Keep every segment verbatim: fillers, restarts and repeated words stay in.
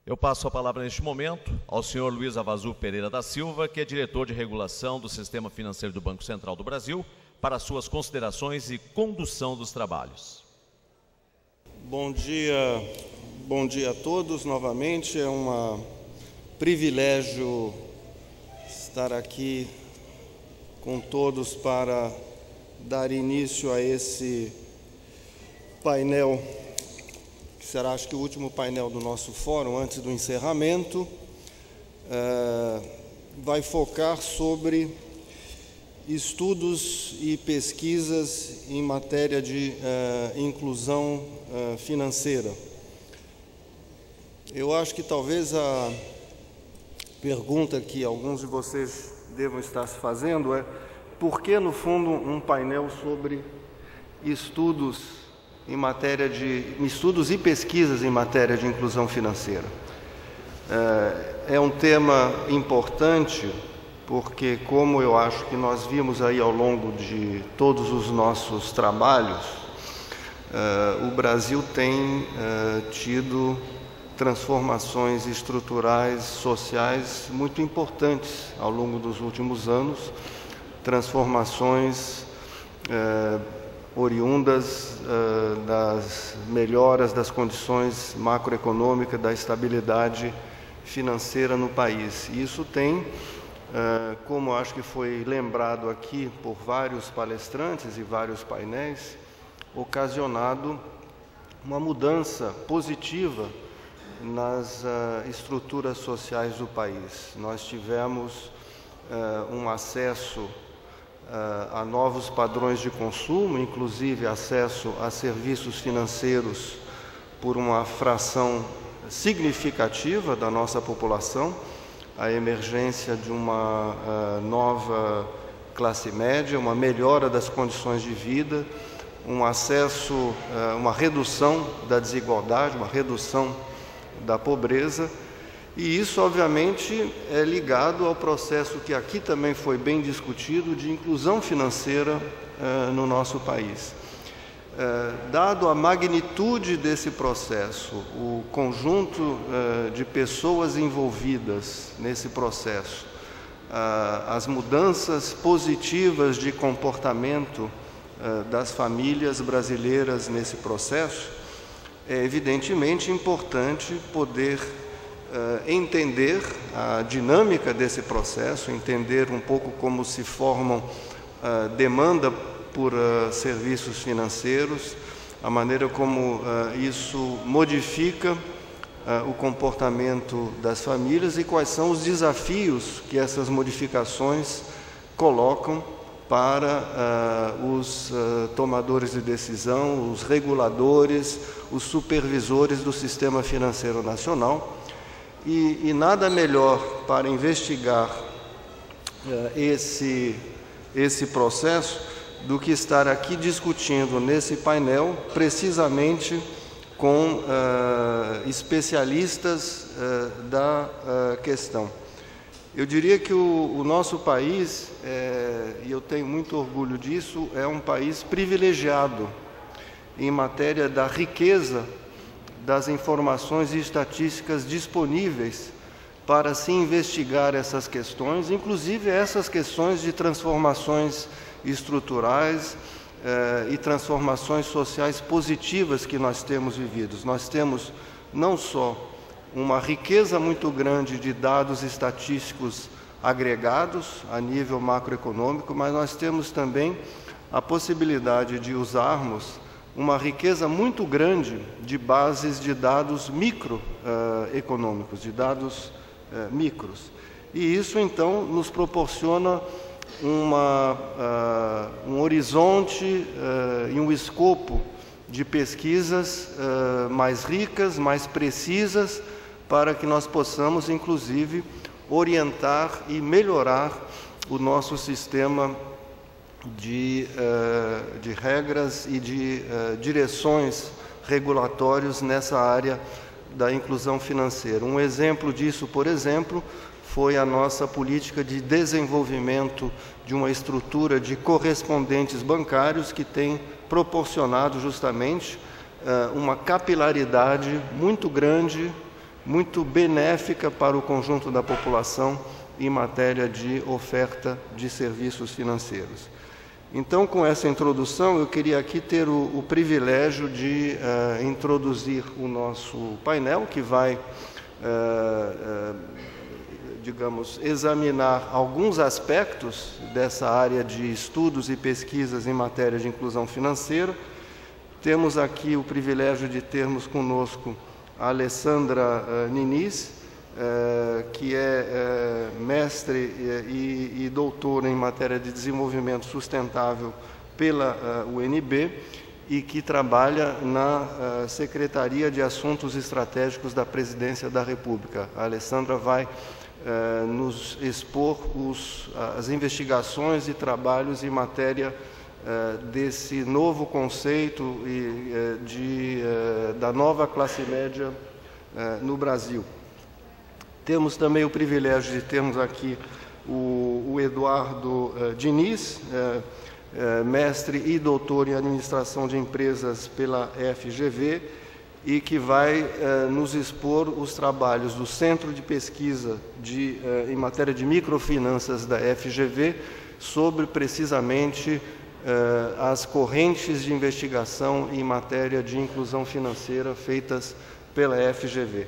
Eu passo a palavra neste momento ao senhor Luiz Avazu Pereira da Silva, que é diretor de regulação do Sistema Financeiro do Banco Central do Brasil, para suas considerações e condução dos trabalhos. Bom dia, bom dia a todos novamente. É um privilégio estar aqui com todos para dar início a esse painel, que será, acho que, o último painel do nosso fórum antes do encerramento. É, vai focar sobre estudos e pesquisas em matéria de uh, inclusão uh, financeira. Eu acho que talvez a pergunta que alguns de vocês devam estar se fazendo é: por que, no fundo, um painel sobre estudos em matéria de estudos e pesquisas em matéria de inclusão financeira? É, é um tema importante, porque, como eu acho que nós vimos aí ao longo de todos os nossos trabalhos, uh, o Brasil tem uh, tido transformações estruturais, sociais muito importantes ao longo dos últimos anos, transformações uh, oriundas uh, das melhoras das condições macroeconômicas, da estabilidade financeira no país. E isso tem, Uh, como acho que foi lembrado aqui por vários palestrantes e vários painéis, ocasionado uma mudança positiva nas uh, estruturas sociais do país. Nós tivemos uh, um acesso uh, a novos padrões de consumo, inclusive acesso a serviços financeiros por uma fração significativa da nossa população, a emergência de uma uh, nova classe média, uma melhora das condições de vida, um acesso, uh, uma redução da desigualdade, uma redução da pobreza. E isso, obviamente, é ligado ao processo que aqui também foi bem discutido de inclusão financeira uh, no nosso país. Uh, dado a magnitude desse processo, o conjunto uh, de pessoas envolvidas nesse processo, uh, as mudanças positivas de comportamento uh, das famílias brasileiras nesse processo, é evidentemente importante poder uh, entender a dinâmica desse processo, entender um pouco como se formam uh, demanda por uh, serviços financeiros, a maneira como uh, isso modifica uh, o comportamento das famílias e quais são os desafios que essas modificações colocam para uh, os uh, tomadores de decisão, os reguladores, os supervisores do sistema financeiro nacional. E, e nada melhor para investigar uh, esse, esse processo do que estar aqui discutindo nesse painel precisamente com uh, especialistas uh, da uh, questão. Eu diria que o, o nosso país, é, e eu tenho muito orgulho disso, é um país privilegiado em matéria da riqueza das informações e estatísticas disponíveis para se investigar essas questões, inclusive essas questões de transformações estruturais eh, e transformações sociais positivas que nós temos vivido. Nós temos não só uma riqueza muito grande de dados estatísticos agregados a nível macroeconômico, mas nós temos também a possibilidade de usarmos uma riqueza muito grande de bases de dados microeconômicos, de dados eh, micros. E isso, então, nos proporciona Uma, uh, um horizonte uh, e um escopo de pesquisas uh, mais ricas, mais precisas, para que nós possamos, inclusive, orientar e melhorar o nosso sistema de, uh, de regras e de uh, direções regulatórias nessa área da inclusão financeira. Um exemplo disso, por exemplo, foi a nossa política de desenvolvimento de uma estrutura de correspondentes bancários que tem proporcionado justamente uh, uma capilaridade muito grande muito benéfica para o conjunto da população em matéria de oferta de serviços financeiros. Então, com essa introdução, eu queria aqui ter o, o privilégio de uh, introduzir o nosso painel, que vai, uh, uh, digamos, examinar alguns aspectos dessa área de estudos e pesquisas em matéria de inclusão financeira. Temos aqui o privilégio de termos conosco a Alessandra uh, Niniz, uh, que é uh, mestre e, e doutora em matéria de desenvolvimento sustentável pela uh, U N B e que trabalha na uh, Secretaria de Assuntos Estratégicos da Presidência da República. A Alessandra vai uh, nos expor os, as investigações e trabalhos em matéria Uh, desse novo conceito e, uh, de, uh, da nova classe média uh, no Brasil. Temos também o privilégio de termos aqui o, o Eduardo uh, Diniz, uh, uh, mestre e doutor em Administração de Empresas pela F G V, e que vai uh, nos expor os trabalhos do Centro de Pesquisa de, uh, em matéria de microfinanças da F G V, sobre precisamente Uh, as correntes de investigação em matéria de inclusão financeira feitas pela F G V.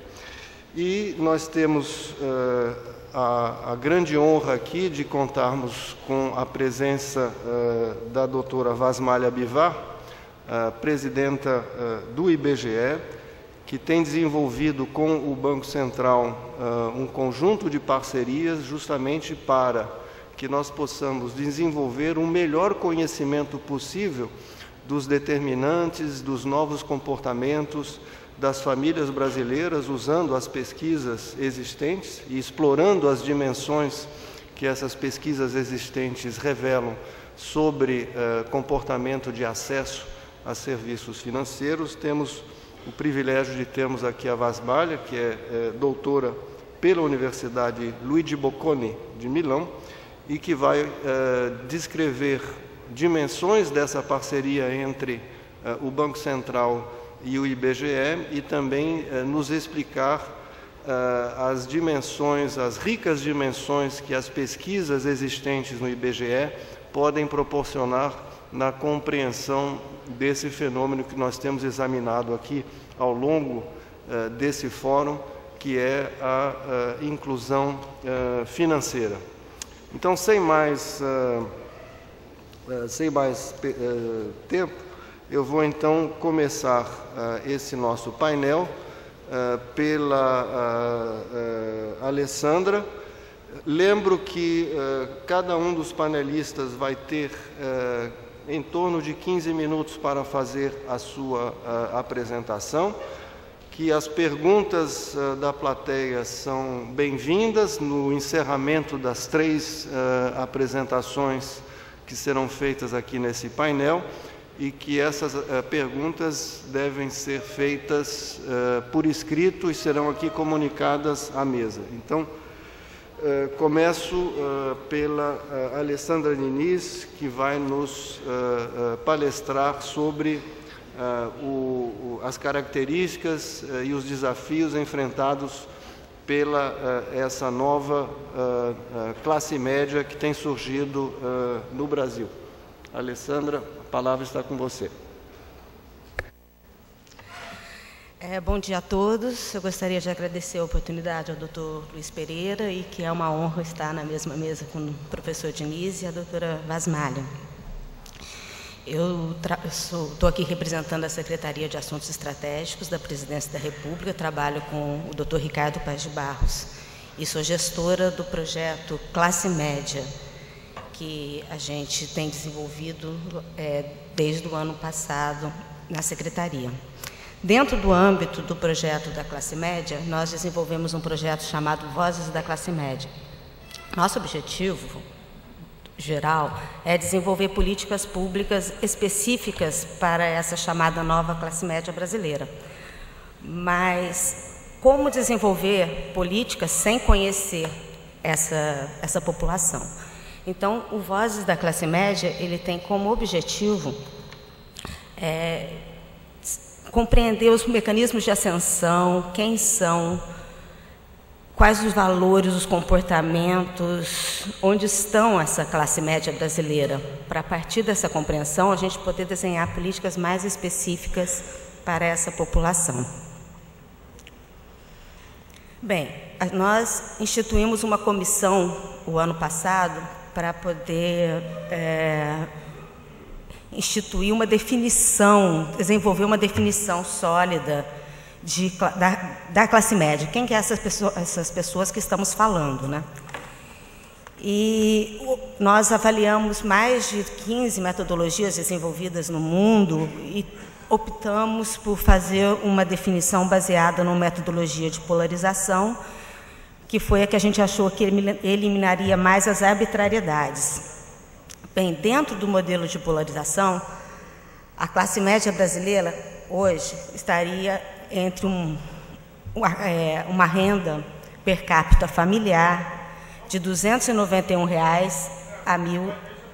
E nós temos uh, a, a grande honra aqui de contarmos com a presença uh, da doutora Vasmalha Bivar, uh, presidenta uh, do I B G E, que tem desenvolvido com o Banco Central uh, um conjunto de parcerias justamente para que nós possamos desenvolver um melhor conhecimento possível dos determinantes, dos novos comportamentos das famílias brasileiras, usando as pesquisas existentes e explorando as dimensões que essas pesquisas existentes revelam sobre uh, comportamento de acesso a serviços financeiros. Temos o privilégio de termos aqui a Vasmalha, que é, é doutora pela Universidade Luigi Bocconi de Milão, e que vai uh, descrever dimensões dessa parceria entre uh, o Banco Central e o I B G E e também uh, nos explicar uh, as dimensões, as ricas dimensões que as pesquisas existentes no I B G E podem proporcionar na compreensão desse fenômeno que nós temos examinado aqui ao longo uh, desse fórum, que é a uh, inclusão uh, financeira. Então, sem mais, uh, uh, sem mais uh, tempo, eu vou então começar uh, esse nosso painel uh, pela uh, uh, Alessandra. Lembro que uh, cada um dos panelistas vai ter uh, em torno de quinze minutos para fazer a sua uh, apresentação, que as perguntas uh, da plateia são bem-vindas no encerramento das três uh, apresentações que serão feitas aqui nesse painel, e que essas uh, perguntas devem ser feitas uh, por escrito e serão aqui comunicadas à mesa. Então, uh, começo uh, pela uh, Alessandra Niniz, que vai nos uh, uh, palestrar sobre Uh, o, o, as características uh, e os desafios enfrentados pela uh, essa nova uh, uh, classe média que tem surgido uh, no Brasil. Alessandra, a palavra está com você. É, bom dia a todos. Eu gostaria de agradecer a oportunidade ao doutor Luiz Pereira, e que é uma honra estar na mesma mesa com o professor Diniz e a doutora Vasmalha. Eu estou aqui representando a Secretaria de Assuntos Estratégicos da Presidência da República, trabalho com o doutor Ricardo Paz de Barros e sou gestora do projeto Classe Média, que a gente tem desenvolvido é, desde o ano passado na Secretaria. Dentro do âmbito do projeto da Classe Média, nós desenvolvemos um projeto chamado Vozes da Classe Média. Nosso objetivo geral é desenvolver políticas públicas específicas para essa chamada nova classe média brasileira. Mas como desenvolver políticas sem conhecer essa, essa população? Então, o Vozes da Classe Média, ele tem como objetivo é, compreender os mecanismos de ascensão, quem são quais os valores, os comportamentos, onde estão essa classe média brasileira, para a partir dessa compreensão a gente poder desenhar políticas mais específicas para essa população. Bem, nós instituímos uma comissão o ano passado para poder é, instituir uma definição, desenvolver uma definição sólida de, da, da classe média. Quem que é essas pessoas, essas pessoas que estamos falando, né? E nós avaliamos mais de quinze metodologias desenvolvidas no mundo e optamos por fazer uma definição baseada numa metodologia de polarização, que foi a que a gente achou que eliminaria mais as arbitrariedades. Bem, dentro do modelo de polarização, a classe média brasileira hoje estaria entre um, uma, é, uma renda per capita familiar de duzentos e noventa e um reais a mil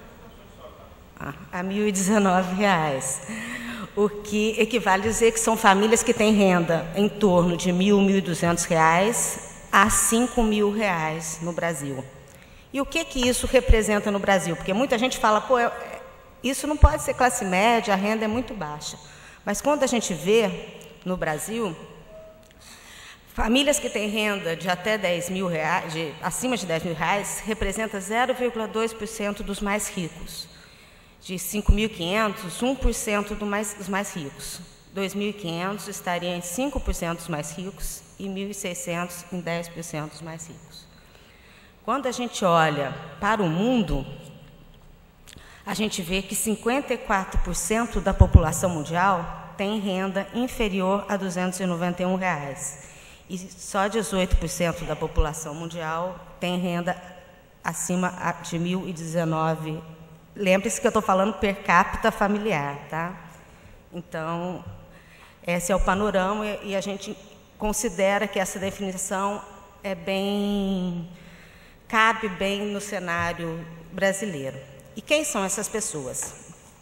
a mil e dezenove reais, o que equivale a dizer que são famílias que têm renda em torno de mil, mil e duzentos reais a cinco mil reais no Brasil. E o que que isso representa no Brasil? Porque muita gente fala, pô, isso não pode ser classe média, a renda é muito baixa. Mas quando a gente vê no Brasil, famílias que têm renda de até dez mil reais, de, acima de dez mil reais, representa zero vírgula dois por cento dos mais ricos. De cinco mil e quinhentos, um por cento do mais, dos mais ricos. dois mil e quinhentos estaria em cinco por cento dos mais ricos e mil e seiscentos em dez por cento dos mais ricos. Quando a gente olha para o mundo, a gente vê que cinquenta e quatro por cento da população mundial tem renda inferior a duzentos e noventa e um reais. E só dezoito por cento da população mundial tem renda acima de mil e dezenove. Lembre-se que eu estou falando per capita familiar, tá? Então, esse é o panorama e a gente considera que essa definição é bem, cabe bem no cenário brasileiro. E quem são essas pessoas?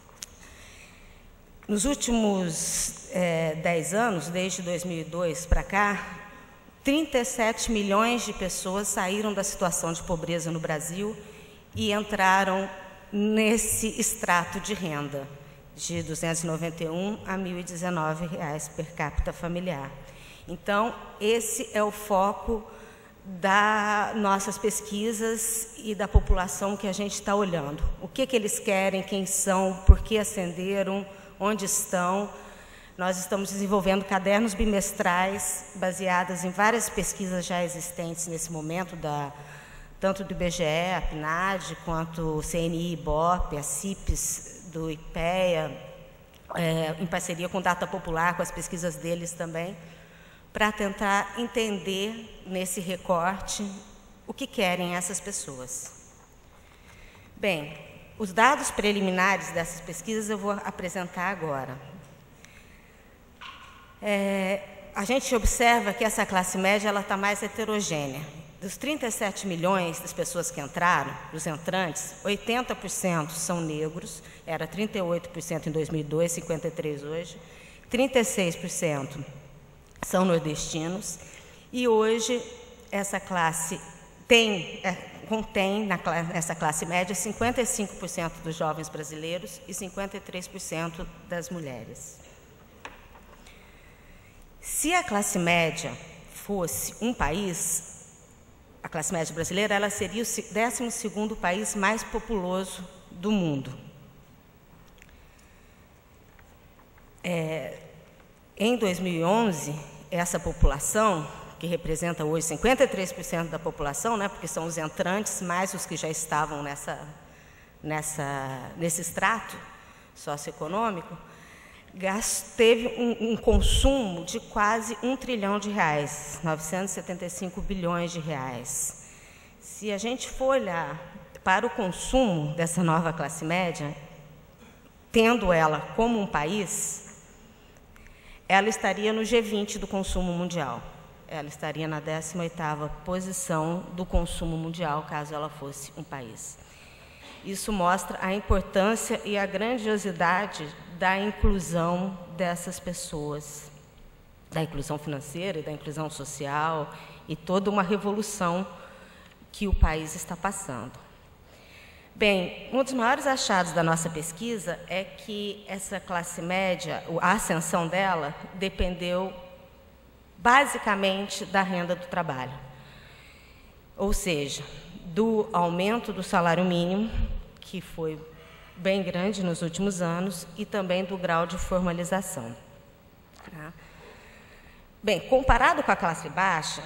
Nos últimos é, dez anos, desde dois mil e dois para cá, trinta e sete milhões de pessoas saíram da situação de pobreza no Brasil e entraram nesse extrato de renda, de duzentos e noventa e um a mil e dezenove reais per capita familiar. Então, esse é o foco das nossas pesquisas e da população que a gente está olhando. O que que eles querem, quem são, por que ascenderam, onde estão. Nós estamos desenvolvendo cadernos bimestrais baseados em várias pesquisas já existentes nesse momento, da, tanto do I B G E, a P N A D, quanto o C N I, Ibope, a CIPES, do IPEA, é, em parceria com o Data Popular, com as pesquisas deles também, para tentar entender nesse recorte o que querem essas pessoas. Bem, os dados preliminares dessas pesquisas eu vou apresentar agora. É, a gente observa que essa classe média ela está mais heterogênea. Dos trinta e sete milhões das pessoas que entraram, dos entrantes, oitenta por cento são negros, era trinta e oito por cento em dois mil e dois, cinquenta e três por cento hoje, trinta e seis por cento são nordestinos, e hoje essa classe tem, é, contém na, nessa classe média cinquenta e cinco por cento dos jovens brasileiros e cinquenta e três por cento das mulheres. Se a classe média fosse um país, a classe média brasileira, ela seria o décimo segundo país mais populoso do mundo. É, em dois mil e onze, essa população, que representa hoje cinquenta e três por cento da população, né, porque são os entrantes mais os que já estavam nessa, nessa, nesse extrato socioeconômico, teve um, um consumo de quase um trilhão de reais, novecentos e setenta e cinco bilhões de reais. Se a gente for olhar para o consumo dessa nova classe média, tendo ela como um país, ela estaria no G vinte do consumo mundial. Ela estaria na décima oitava posição do consumo mundial, caso ela fosse um país. Isso mostra a importância e a grandiosidade da inclusão dessas pessoas. da inclusão financeira e da inclusão social e toda uma revolução que o país está passando. Bem, um dos maiores achados da nossa pesquisa é que essa classe média, a ascensão dela, dependeu basicamente da renda do trabalho. Ou seja, do aumento do salário mínimo, que foi bem grande nos últimos anos, e também do grau de formalização. Tá? Bem, comparado com a classe baixa,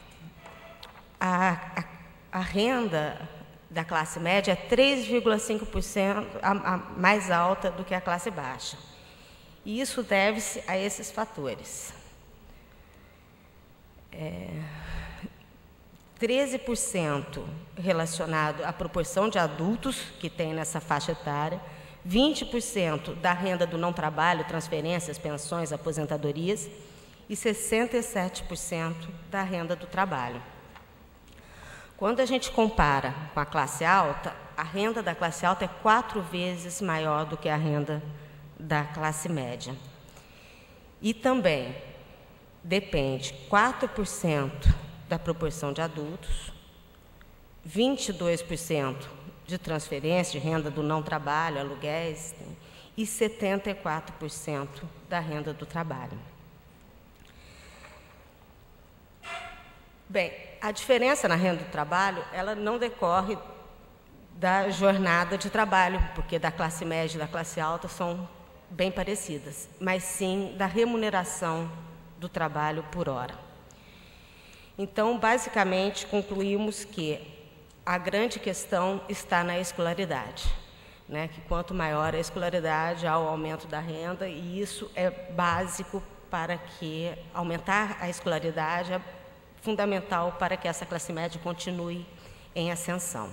a, a, a renda da classe média é três vírgula cinco por cento a, a mais alta do que a classe baixa. E isso deve-se a esses fatores. É, treze por cento relacionado à proporção de adultos que tem nessa faixa etária, vinte por cento da renda do não trabalho, transferências, pensões, aposentadorias, e sessenta e sete por cento da renda do trabalho. Quando a gente compara com a classe alta, a renda da classe alta é quatro vezes maior do que a renda da classe média. E também depende quatro por cento da proporção de adultos, vinte e dois por cento de transferência de renda do não trabalho, aluguéis, e setenta e quatro por cento da renda do trabalho. Bem, a diferença na renda do trabalho, ela não decorre da jornada de trabalho, porque da classe média e da classe alta são bem parecidas, mas sim da remuneração do trabalho por hora. Então, basicamente, concluímos que a grande questão está na escolaridade, né? Que quanto maior a escolaridade, há o aumento da renda, e isso é básico para que aumentar a escolaridade é fundamental para que essa classe média continue em ascensão.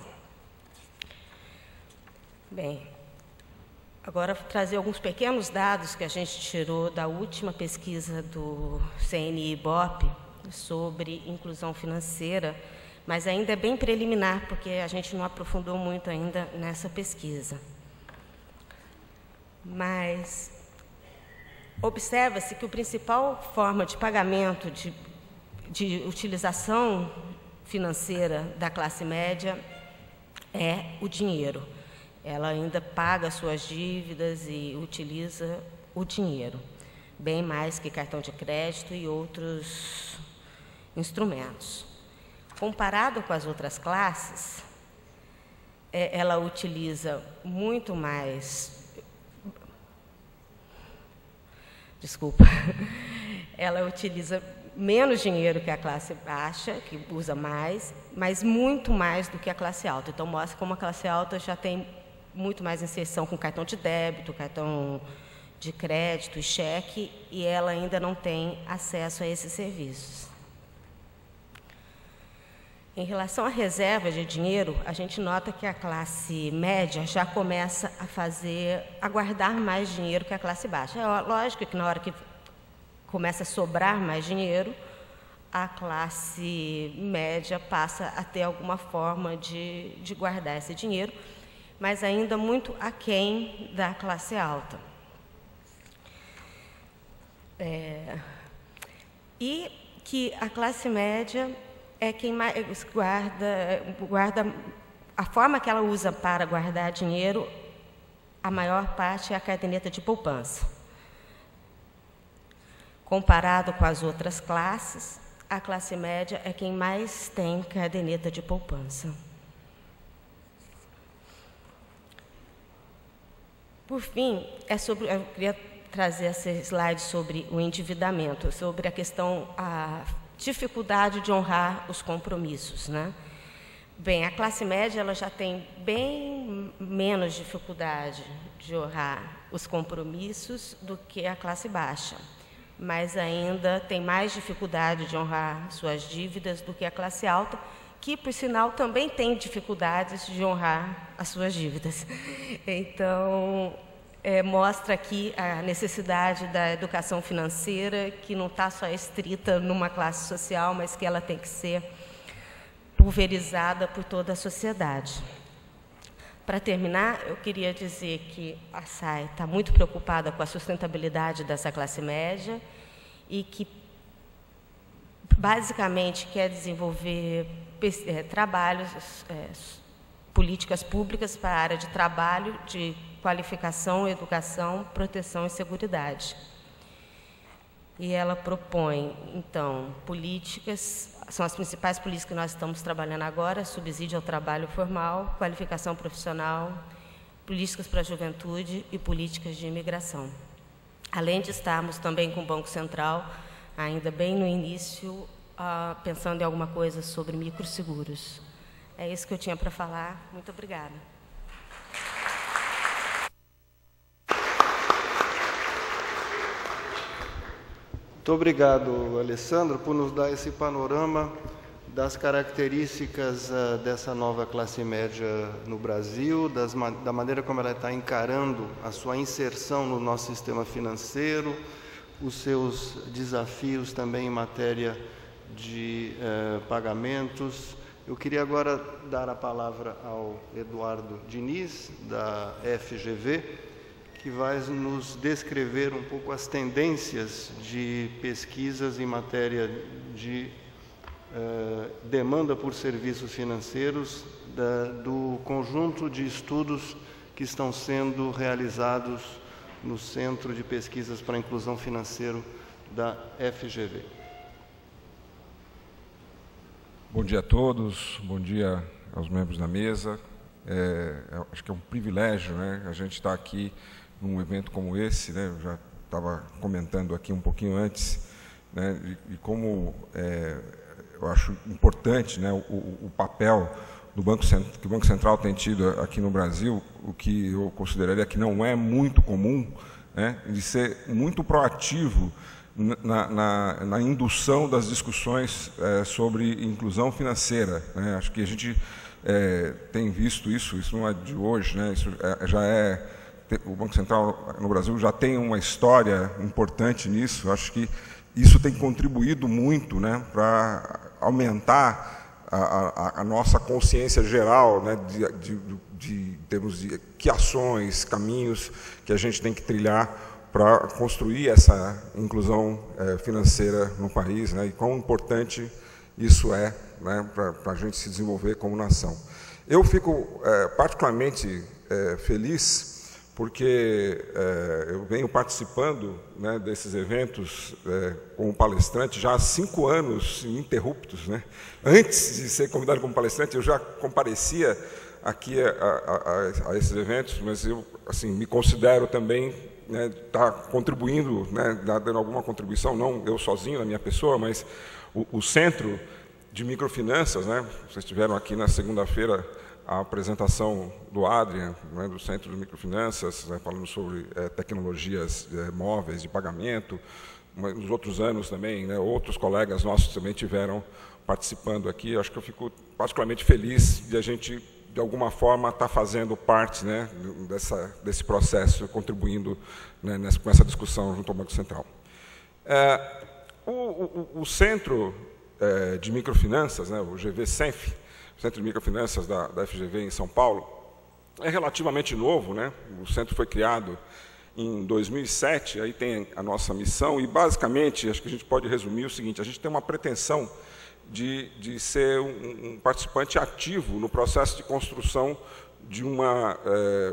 Bem, agora vou trazer alguns pequenos dados que a gente tirou da última pesquisa do C N I Ibope sobre inclusão financeira, mas ainda é bem preliminar, porque a gente não aprofundou muito ainda nessa pesquisa. Mas observa-se que a principal forma de pagamento de de utilização financeira da classe média é o dinheiro. Ela ainda paga suas dívidas e utiliza o dinheiro, bem mais que cartão de crédito e outros instrumentos. Comparado com as outras classes, é, ela utiliza muito mais... Desculpa. Ela utiliza menos dinheiro que a classe baixa, que usa mais, mas muito mais do que a classe alta. Então, mostra como a classe alta já tem muito mais inserção com cartão de débito, cartão de crédito e cheque, e ela ainda não tem acesso a esses serviços. Em relação à reserva de dinheiro, a gente nota que a classe média já começa a fazer, a guardar mais dinheiro que a classe baixa. É lógico que na hora que começa a sobrar mais dinheiro, a classe média passa a ter alguma forma de, de guardar esse dinheiro, mas ainda muito aquém da classe alta. É, e que a classe média é quem mais guarda, guarda, a forma que ela usa para guardar dinheiro, a maior parte é a caderneta de poupança. Comparado com as outras classes, a classe média é quem mais tem caderneta de poupança. Por fim, é sobre, eu queria trazer esse slide sobre o endividamento, sobre a questão, a dificuldade de honrar os compromissos, né? Bem, a classe média ela já tem bem menos dificuldade de honrar os compromissos do que a classe baixa, mas ainda tem mais dificuldade de honrar suas dívidas do que a classe alta, que, por sinal, também tem dificuldades de honrar as suas dívidas. Então, é, mostra aqui a necessidade da educação financeira, que não está só estrita numa classe social, mas que ela tem que ser pulverizada por toda a sociedade. Para terminar, eu queria dizer que a S A I está muito preocupada com a sustentabilidade dessa classe média e que, basicamente quer desenvolver é, trabalhos, é, políticas públicas para a área de trabalho, de qualificação, educação, proteção e seguridade. E ela propõe, então, políticas, são as principais políticas que nós estamos trabalhando agora: subsídio ao trabalho formal, qualificação profissional, políticas para a juventude e políticas de imigração. Além de estarmos também com o Banco Central, ainda bem no início, uh, pensando em alguma coisa sobre microseguros. É isso que eu tinha para falar. Muito obrigada. Muito obrigado, Alessandra, por nos dar esse panorama das características uh, dessa nova classe média no Brasil, das, da maneira como ela está encarando a sua inserção no nosso sistema financeiro, os seus desafios também em matéria de uh, pagamentos. Eu queria agora dar a palavra ao Eduardo Diniz, da F G V, que vai nos descrever um pouco as tendências de pesquisas em matéria de uh, demanda por serviços financeiros, da, do conjunto de estudos que estão sendo realizados no Centro de Pesquisas para a Inclusão Financeira da F G V. Bom dia a todos, bom dia aos membros da mesa. É, acho que é um privilégio, né, a gente estar aqui num evento como esse, né, eu já estava comentando aqui um pouquinho antes, né, de, de como é, eu acho importante, né, o, o papel do Banco Central, que o Banco Central tem tido aqui no Brasil, o que eu consideraria que não é muito comum, né, de ser muito proativo na, na, na indução das discussões é, sobre inclusão financeira, né. Acho que a gente é, tem visto isso, isso não é de hoje, né, isso é, já é... O Banco Central no Brasil já tem uma história importante nisso. Acho que isso tem contribuído muito, né, para aumentar a, a, a nossa consciência geral, né, de, de, de termos de que ações, caminhos que a gente tem que trilhar para construir essa inclusão é, financeira no país, né, e quão importante isso é, né, para a gente se desenvolver como nação. Eu fico é, particularmente é, feliz porque é, eu venho participando, né, desses eventos é, como palestrante já há cinco anos ininterruptos, né? Antes de ser convidado como palestrante, eu já comparecia aqui a, a, a, a esses eventos, mas eu assim, me considero também, né, estar contribuindo, né, dando alguma contribuição, não eu sozinho, na minha pessoa, mas o, o Centro de Microfinanças, né? Vocês estiveram aqui na segunda-feira a apresentação do Adrian, né, do Centro de Microfinanças, né, falando sobre é, tecnologias é, móveis de pagamento. Mas nos outros anos também, né, outros colegas nossos também tiveram participando aqui. Acho que eu fico particularmente feliz de a gente, de alguma forma, estar fazendo parte, né, dessa, desse processo, contribuindo, né, nessa, com essa discussão junto ao Banco Central. É, o, o, o Centro é, de Microfinanças, né, o G V Senf, Centro de Microfinanças da, da F G V em São Paulo, é relativamente novo, né? O centro foi criado em dois mil e sete, aí tem a nossa missão, e basicamente, acho que a gente pode resumir o seguinte: a gente tem uma pretensão de, de ser um, um participante ativo no processo de construção de uma, é,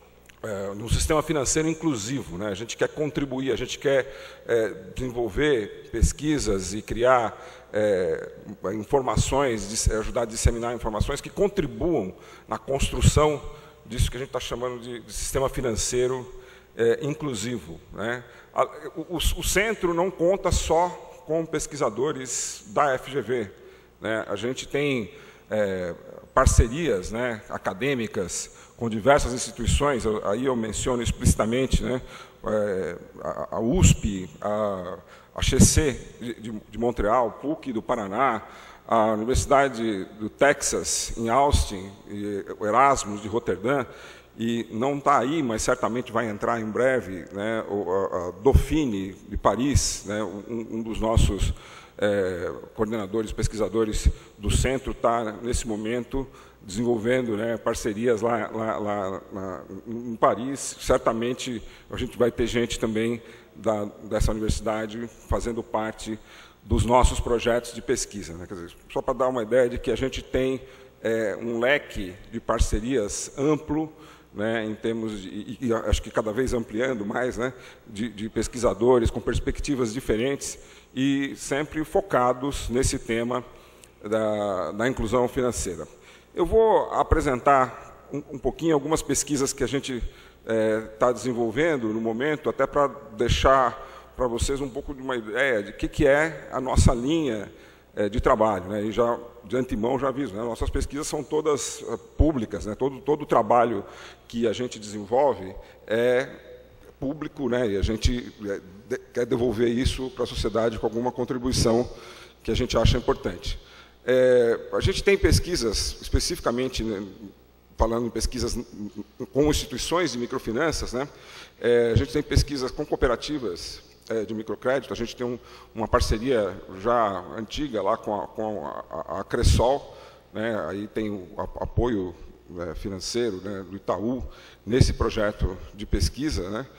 é, um sistema financeiro inclusivo, né? A gente quer contribuir, a gente quer é, desenvolver pesquisas e criar É, informações, ajudar a disseminar informações que contribuam na construção disso que a gente está chamando de, de sistema financeiro é, inclusivo, né? O, o, o centro não conta só com pesquisadores da F G V, né? A gente tem é, parcerias, né, acadêmicas com diversas instituições, eu, aí eu menciono explicitamente, né, é, a, a U S P, a a H E C de, de Montreal, P U C do Paraná, a Universidade do Texas, em Austin, e o Erasmus de Roterdã, e não está aí, mas certamente vai entrar em breve, né, a, a Dauphine de Paris, né, um, um dos nossos é, coordenadores, pesquisadores do centro, está, nesse momento, desenvolvendo, né, parcerias lá, lá, lá na, em Paris. Certamente a gente vai ter gente também da, dessa universidade fazendo parte dos nossos projetos de pesquisa, né? Quer dizer, só para dar uma ideia de que a gente tem é, um leque de parcerias amplo, né, em termos de, e, e acho que cada vez ampliando mais, né, de, de pesquisadores com perspectivas diferentes e sempre focados nesse tema da, da inclusão financeira. Eu vou apresentar um, um pouquinho algumas pesquisas que a gente está é, desenvolvendo no momento, até para deixar para vocês um pouco de uma ideia de o que, que é a nossa linha é, de trabalho, né? E já de antemão já aviso, né? Nossas pesquisas são todas uh, públicas, né? Todo todo o trabalho que a gente desenvolve é público, né? E a gente é, de, quer devolver isso para a sociedade com alguma contribuição que a gente acha importante. É, a gente tem pesquisas especificamente, né, falando em pesquisas com instituições de microfinanças, né? É, a gente tem pesquisas com cooperativas de microcrédito. A gente tem um, uma parceria já antiga lá com a, com a, a Cressol, né? Aí tem o apoio né, financeiro, né, do Itaú nesse projeto de pesquisa, né?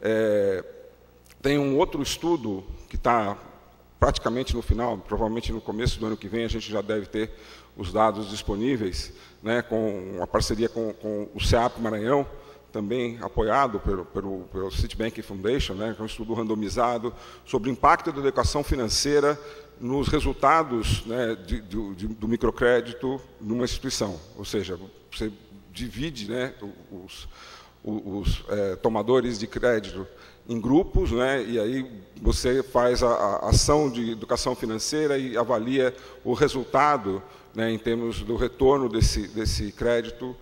É, tem um outro estudo que está praticamente no final, provavelmente no começo do ano que vem a gente já deve ter os dados disponíveis, né, com uma parceria com, com o SEAP Maranhão, também apoiado pelo, pelo, pelo Citibank Foundation, né, que é um estudo randomizado sobre o impacto da educação financeira nos resultados, né, de, de, de, do microcrédito numa instituição. Ou seja, você divide, né, os, os, os é, tomadores de crédito em grupos, né, e aí você faz a, a ação de educação financeira e avalia o resultado, né, em termos do retorno desse, desse crédito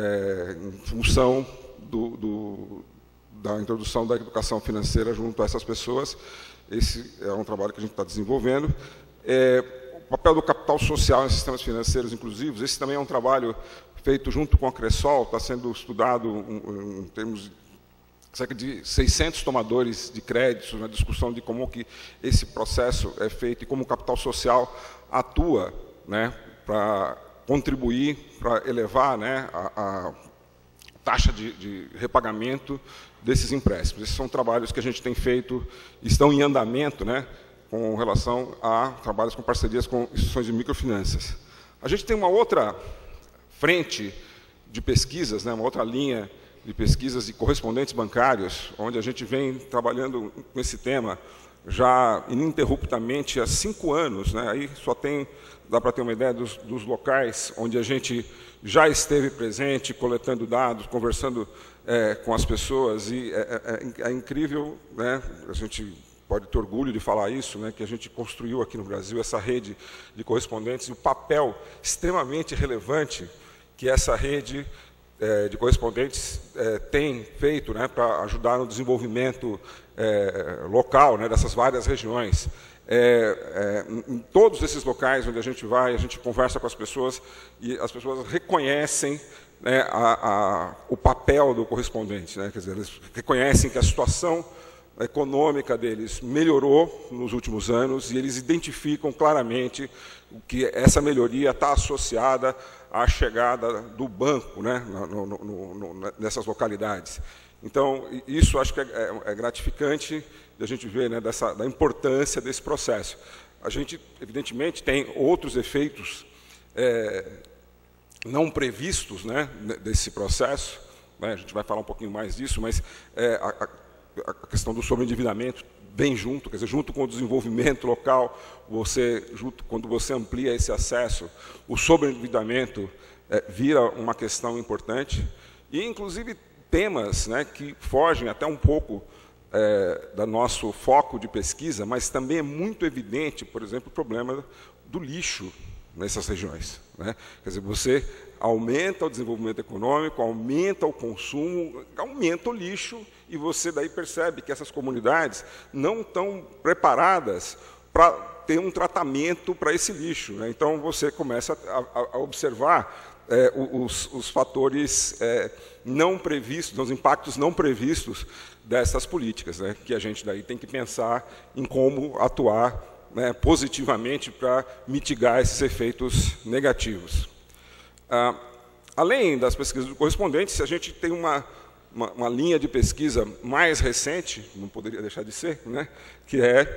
é, em função Do, do, da introdução da educação financeira junto a essas pessoas. Esse é um trabalho que a gente está desenvolvendo. É, o papel do capital social em sistemas financeiros inclusivos, esse também é um trabalho feito junto com a Cressol, está sendo estudado em, em termos de cerca de seiscentos tomadores de créditos, na discussão de como que esse processo é feito e como o capital social atua, né, para contribuir, para elevar, né, a, a taxa de, de repagamento desses empréstimos. Esses são trabalhos que a gente tem feito, estão em andamento, né, com relação a trabalhos com parcerias com instituições de microfinanças. A gente tem uma outra frente de pesquisas, né, uma outra linha de pesquisas de correspondentes bancários, onde a gente vem trabalhando com esse tema já ininterruptamente há cinco anos. Né, aí só tem, dá para ter uma ideia dos, dos locais onde a gente já esteve presente, coletando dados, conversando é, com as pessoas, e é, é, é incrível, né? A gente pode ter orgulho de falar isso, né? Que a gente construiu aqui no Brasil essa rede de correspondentes, e o papel extremamente relevante que essa rede é, de correspondentes é, tem feito, né, para ajudar no desenvolvimento é, local, né, dessas várias regiões. É, é, em todos esses locais onde a gente vai, a gente conversa com as pessoas e as pessoas reconhecem, né, a, a, o papel do correspondente, né? Quer dizer, eles reconhecem que a situação econômica deles melhorou nos últimos anos e eles identificam claramente que essa melhoria está associada à chegada do banco, né, no, no, no, nessas localidades. Então, isso acho que é, é, é gratificante a gente ver, né, dessa, da importância desse processo. A gente, evidentemente, tem outros efeitos é, não previstos, né, desse processo, né, a gente vai falar um pouquinho mais disso, mas é, a, a questão do sobreendividamento vem junto, quer dizer, junto com o desenvolvimento local, você, junto, quando você amplia esse acesso, o sobreendividamento é, vira uma questão importante, e, inclusive, temas, né, que fogem até um pouco É, do nosso foco de pesquisa, mas também é muito evidente, por exemplo, o problema do lixo nessas regiões, né? Quer dizer, você aumenta o desenvolvimento econômico, aumenta o consumo, aumenta o lixo, e você daí percebe que essas comunidades não estão preparadas para ter um tratamento para esse lixo, né? Então, você começa a, a observar é, os, os fatores é, não previstos, os impactos não previstos dessas políticas, né, que a gente daí tem que pensar em como atuar, né, positivamente para mitigar esses efeitos negativos. Ah, além das pesquisas de correspondentes, a gente tem uma, uma, uma linha de pesquisa mais recente, não poderia deixar de ser, né, que é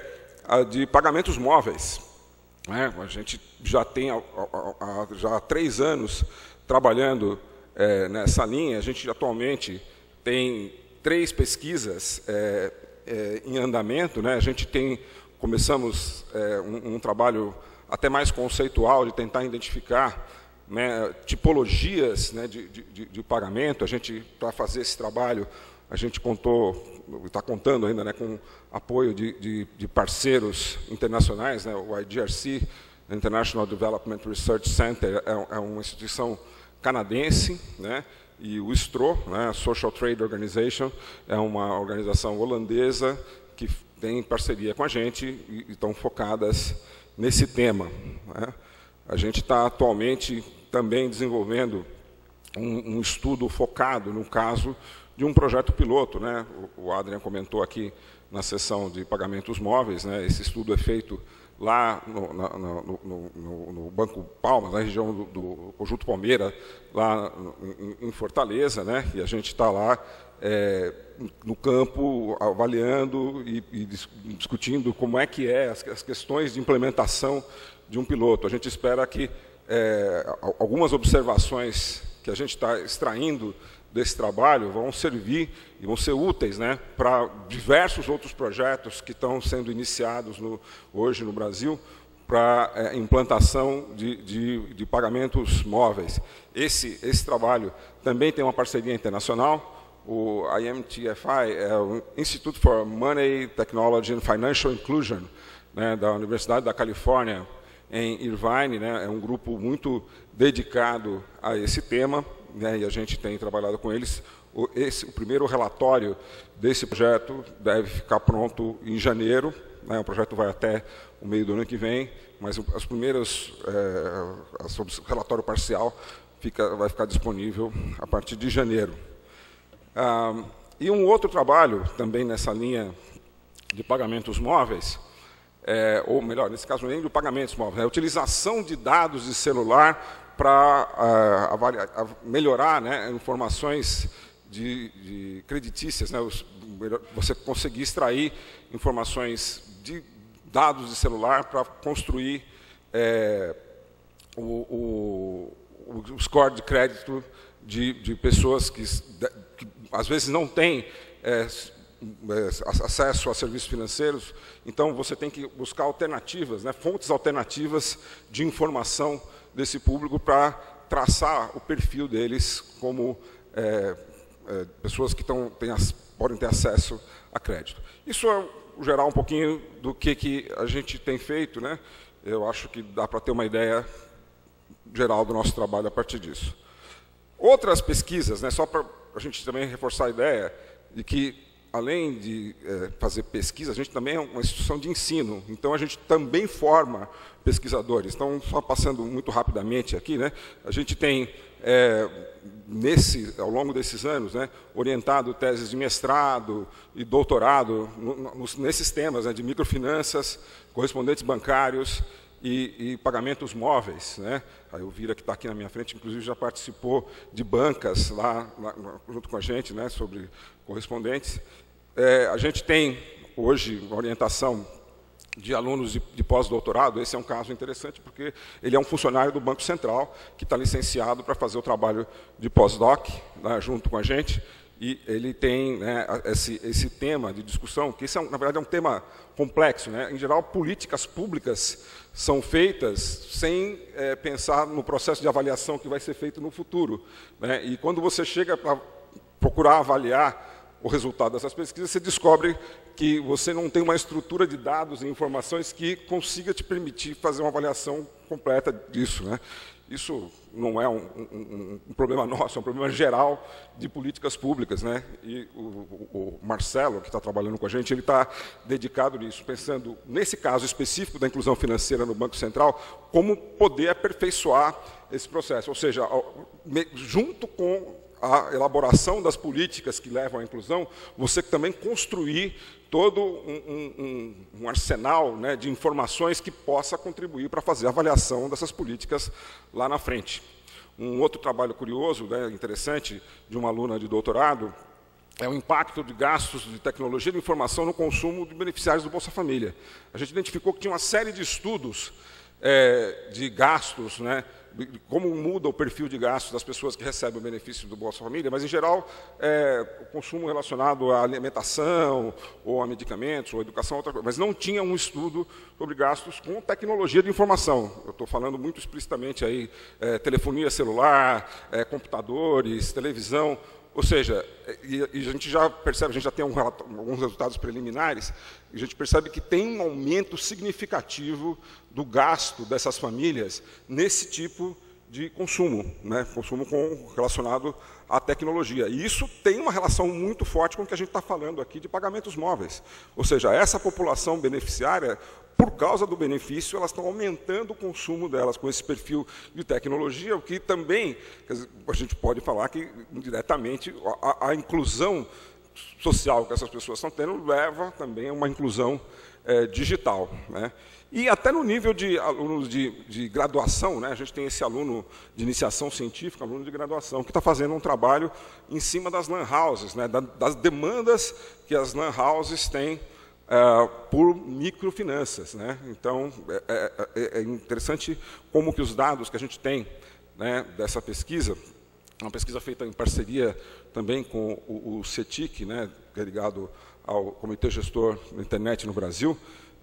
a de pagamentos móveis. Né? A gente já tem há, há, já há três anos trabalhando é, nessa linha. A gente atualmente tem três pesquisas é, é, em andamento. Né? A gente tem, começamos é, um, um trabalho até mais conceitual de tentar identificar, né, tipologias, né, de, de, de pagamento. A gente, para fazer esse trabalho, a gente contou, está contando ainda, né, com apoio de, de, de parceiros internacionais, né, o I D R C, International Development Research Center, é, é uma instituição canadense, né, e o S T R O, né, Social Trade Organization, é uma organização holandesa que tem parceria com a gente e estão focadas nesse tema. Né. A gente está atualmente também desenvolvendo um, um estudo focado no caso de um projeto piloto. Né? O Adrian comentou aqui na sessão de pagamentos móveis, né? Esse estudo é feito lá no, na, no, no, no, no Banco Palmas, na região do, do Conjunto Palmeira, lá em, em Fortaleza, né? E a gente está lá é, no campo avaliando e, e discutindo como é que é as, as questões de implementação de um piloto. A gente espera que é, algumas observações que a gente está extraindo desse trabalho vão servir e vão ser úteis, né, para diversos outros projetos que estão sendo iniciados no, hoje no Brasil para é, implantação de, de, de pagamentos móveis. Esse, esse trabalho também tem uma parceria internacional. O I M T F I é o Institute for Money, Technology and Financial Inclusion, né, da Universidade da Califórnia, em Irvine, né, é um grupo muito dedicado a esse tema, né, e a gente tem trabalhado com eles. O, esse, o primeiro relatório desse projeto deve ficar pronto em janeiro, né, o projeto vai até o meio do ano que vem, mas as primeiras, é, as, o relatório parcial fica, vai ficar disponível a partir de janeiro. Ah, e um outro trabalho, também nessa linha de pagamentos móveis, É, ou melhor, nesse caso nem de pagamentos móveis, é a utilização de dados de celular para uh, melhorar, né, informações de, de creditícias, né, os, você conseguir extrair informações de dados de celular para construir é, o, o, o score de crédito de, de pessoas que, que às vezes não têm é, acesso a serviços financeiros. Então você tem que buscar alternativas, né, fontes alternativas de informação desse público para traçar o perfil deles como é, é, pessoas que tão, tem, podem ter acesso a crédito. Isso é gerar um pouquinho do que, que a gente tem feito, né? Eu acho que dá para ter uma ideia geral do nosso trabalho a partir disso. Outras pesquisas, né, só para a gente também reforçar a ideia de que, além de é, fazer pesquisa, a gente também é uma instituição de ensino, então a gente também forma pesquisadores. Então, só passando muito rapidamente aqui, né, a gente tem, é, nesse, ao longo desses anos, né, orientado teses de mestrado e doutorado no, no, nesses temas, né, de microfinanças, correspondentes bancários e, e pagamentos móveis. Né. A Elvira, que está aqui na minha frente, inclusive já participou de bancas lá, lá junto com a gente, né, sobre correspondentes. É, a gente tem, hoje, uma orientação de alunos de, de pós-doutorado. Esse é um caso interessante, porque ele é um funcionário do Banco Central, que está licenciado para fazer o trabalho de pós-doc, né, junto com a gente, e ele tem, né, esse, esse tema de discussão, que esse é, na verdade, é um tema complexo. Né? Em geral, políticas públicas são feitas sem é, pensar no processo de avaliação que vai ser feito no futuro. Né? E quando você chega para procurar avaliar o resultado dessas pesquisas, você descobre que você não tem uma estrutura de dados e informações que consiga te permitir fazer uma avaliação completa disso. Né? Isso não é um, um, um problema nosso, é um problema geral de políticas públicas. Né? E o, o, o Marcelo, que está trabalhando com a gente, ele está dedicado nisso, pensando, nesse caso específico da inclusão financeira no Banco Central, como poder aperfeiçoar esse processo. Ou seja, junto com a elaboração das políticas que levam à inclusão, você também construir todo um, um, um arsenal, né, de informações que possa contribuir para fazer a avaliação dessas políticas lá na frente. Um outro trabalho curioso, né, interessante, de uma aluna de doutorado, é o impacto de gastos de tecnologia de informação no consumo de beneficiários do Bolsa Família. A gente identificou que tinha uma série de estudos é, de gastos, né, de como muda o perfil de gastos das pessoas que recebem o benefício do Bolsa Família, mas, em geral, é, o consumo relacionado à alimentação, ou a medicamentos, ou a educação, outra coisa. Mas não tinha um estudo sobre gastos com tecnologia de informação. Eu estou falando muito explicitamente aí, é, telefonia celular, é, computadores, televisão. Ou seja, e a gente já percebe, a gente já tem alguns resultados preliminares, e a gente percebe que tem um aumento significativo do gasto dessas famílias nesse tipo de consumo, né? Consumo com, relacionado à tecnologia. E isso tem uma relação muito forte com o que a gente está falando aqui de pagamentos móveis. Ou seja, essa população beneficiária, por causa do benefício, elas estão aumentando o consumo delas com esse perfil de tecnologia, o que também, quer dizer, a gente pode falar que, indiretamente, a, a inclusão social que essas pessoas estão tendo leva também a uma inclusão é, digital, né? E até no nível de alunos de, de graduação, né, a gente tem esse aluno de iniciação científica, aluno de graduação, que está fazendo um trabalho em cima das LAN houses, né, das demandas que as LAN houses têm Uh, por microfinanças, né? Então, é, é, é interessante como que os dados que a gente tem, né, dessa pesquisa, uma pesquisa feita em parceria também com o, o CETIC, né, que é ligado ao Comitê Gestor da Internet no Brasil,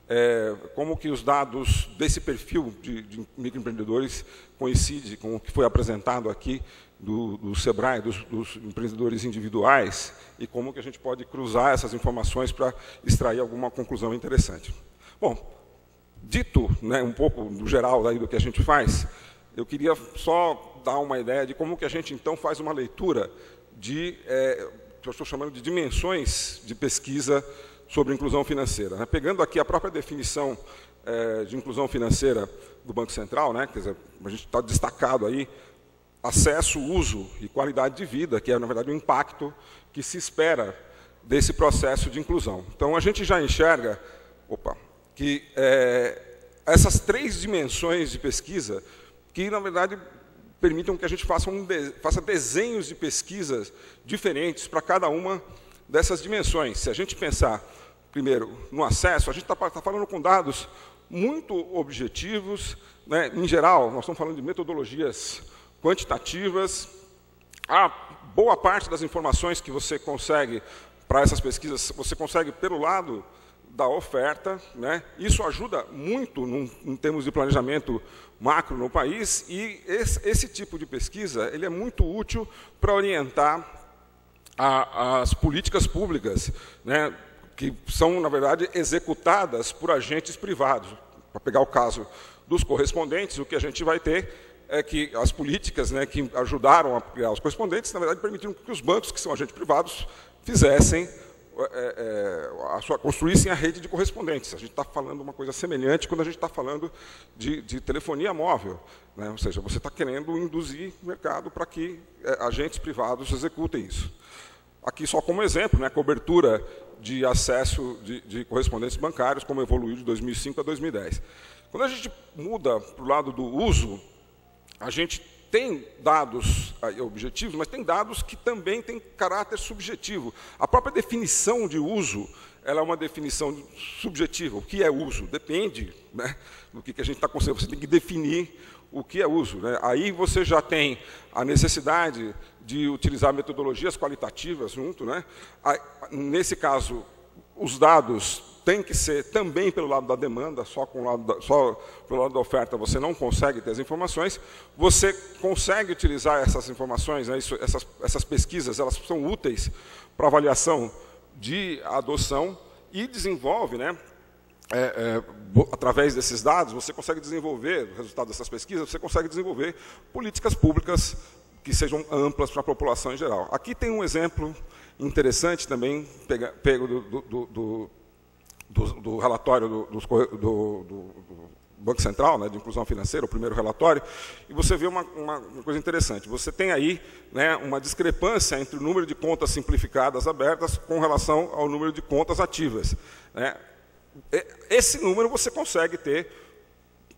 é, como que os dados desse perfil de, de microempreendedores coincidem com o que foi apresentado aqui do, do SEBRAE, dos, dos empreendedores individuais, e como que a gente pode cruzar essas informações para extrair alguma conclusão interessante. Bom, dito, né, um pouco do geral daí do que a gente faz, eu queria só dar uma ideia de como que a gente, então, faz uma leitura de, é, que eu estou chamando de dimensões de pesquisa sobre inclusão financeira, né? Pegando aqui a própria definição é, de inclusão financeira do Banco Central, né, quer dizer, a gente está destacado aí acesso, uso e qualidade de vida, que é, na verdade, o impacto que se espera desse processo de inclusão. Então, a gente já enxerga opa, que é, essas três dimensões de pesquisa, que, na verdade, permitam que a gente faça, um de, faça desenhos de pesquisas diferentes para cada uma dessas dimensões. Se a gente pensar, primeiro, no acesso, a gente está tá falando com dados muito objetivos, né? Em geral, nós estamos falando de metodologias quantitativas. A boa parte das informações que você consegue para essas pesquisas, você consegue pelo lado da oferta, né? Isso ajuda muito num, em termos de planejamento macro no país, e esse, esse tipo de pesquisa ele é muito útil para orientar a, as políticas públicas, né? Que são, na verdade, executadas por agentes privados. Para pegar o caso dos correspondentes, o que a gente vai ter é que as políticas, né, que ajudaram a criar os correspondentes, na verdade, permitiram que os bancos, que são agentes privados, fizessem, é, é, a sua, construíssem a rede de correspondentes. A gente está falando uma coisa semelhante quando a gente está falando de, de telefonia móvel, né? Ou seja, você está querendo induzir o mercado para que é, agentes privados executem isso. Aqui, só como exemplo, né, a cobertura de acesso de, de correspondentes bancários, como evoluiu de dois mil e cinco a dois mil e dez. Quando a gente muda para o lado do uso, a gente tem dados aí, objetivos, mas tem dados que também têm caráter subjetivo. A própria definição de uso, ela é uma definição subjetiva. O que é uso? Depende, né, do que a gente está considerando. Você tem que definir o que é uso, né? Aí você já tem a necessidade de utilizar metodologias qualitativas junto, né? Aí, nesse caso, os dados têm que ser também pelo lado da demanda, só, com o lado da, só pelo lado da oferta você não consegue ter as informações. Você consegue utilizar essas informações, né, isso, essas, essas pesquisas, elas são úteis para avaliação de adoção e desenvolve, né, é, é, através desses dados, você consegue desenvolver, o resultado dessas pesquisas, você consegue desenvolver políticas públicas que sejam amplas para a população em geral. Aqui tem um exemplo interessante também, pega, pego do, do, do, do, do relatório do, do, do, do Banco Central, né, de inclusão financeira, o primeiro relatório, e você vê uma, uma, uma coisa interessante. Você tem aí, né, uma discrepância entre o número de contas simplificadas abertas com relação ao número de contas ativas, né. Esse número você consegue ter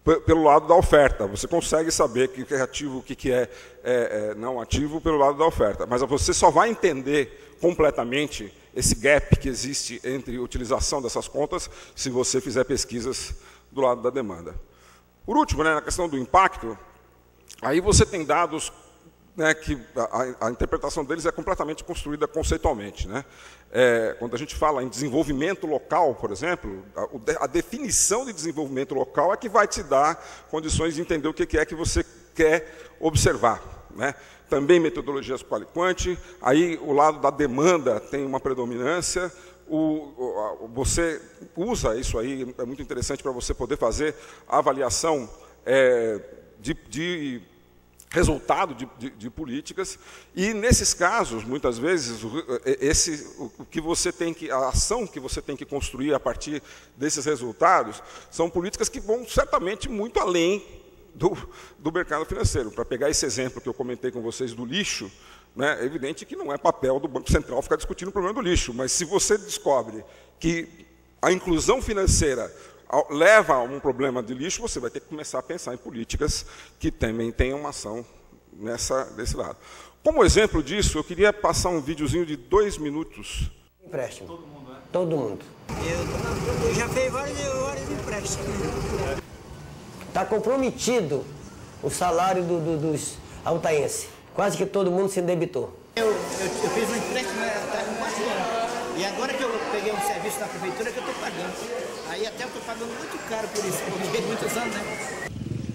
pelo lado da oferta. Você consegue saber o que é ativo, o que é, é, é não ativo pelo lado da oferta. Mas você só vai entender completamente esse gap que existe entre a utilização dessas contas se você fizer pesquisas do lado da demanda. Por último, né, na questão do impacto, aí você tem dados, né, que a, a interpretação deles é completamente construída conceitualmente, né? É, quando a gente fala em desenvolvimento local, por exemplo, a, a definição de desenvolvimento local é que vai te dar condições de entender o que é que você quer observar, né? Também metodologias quali-quanti, aí o lado da demanda tem uma predominância, o, o, você usa isso aí, é muito interessante para você poder fazer a avaliação é, de, de resultado de, de, de políticas, e nesses casos, muitas vezes, esse, o que você tem que, a ação que você tem que construir a partir desses resultados são políticas que vão certamente muito além do, do mercado financeiro. Para pegar esse exemplo que eu comentei com vocês do lixo, né, é evidente que não é papel do Banco Central ficar discutindo o problema do lixo, mas se você descobre que a inclusão financeira leva a um problema de lixo, você vai ter que começar a pensar em políticas que também tenham uma ação nessa, desse lado. Como exemplo disso, eu queria passar um videozinho de dois minutos. Empréstimo. Todo mundo, né? Todo mundo. Eu, eu já fiz vários, vários empréstimos. Está comprometido o salário do, do, dos altaenses. Quase que todo mundo se endebitou. Eu, eu, eu fiz um empréstimo até com quatro anos. E agora que eu peguei um serviço da prefeitura que eu estou pagando. Aí até eu estou pagando muito caro por isso, porque muitos anos, né?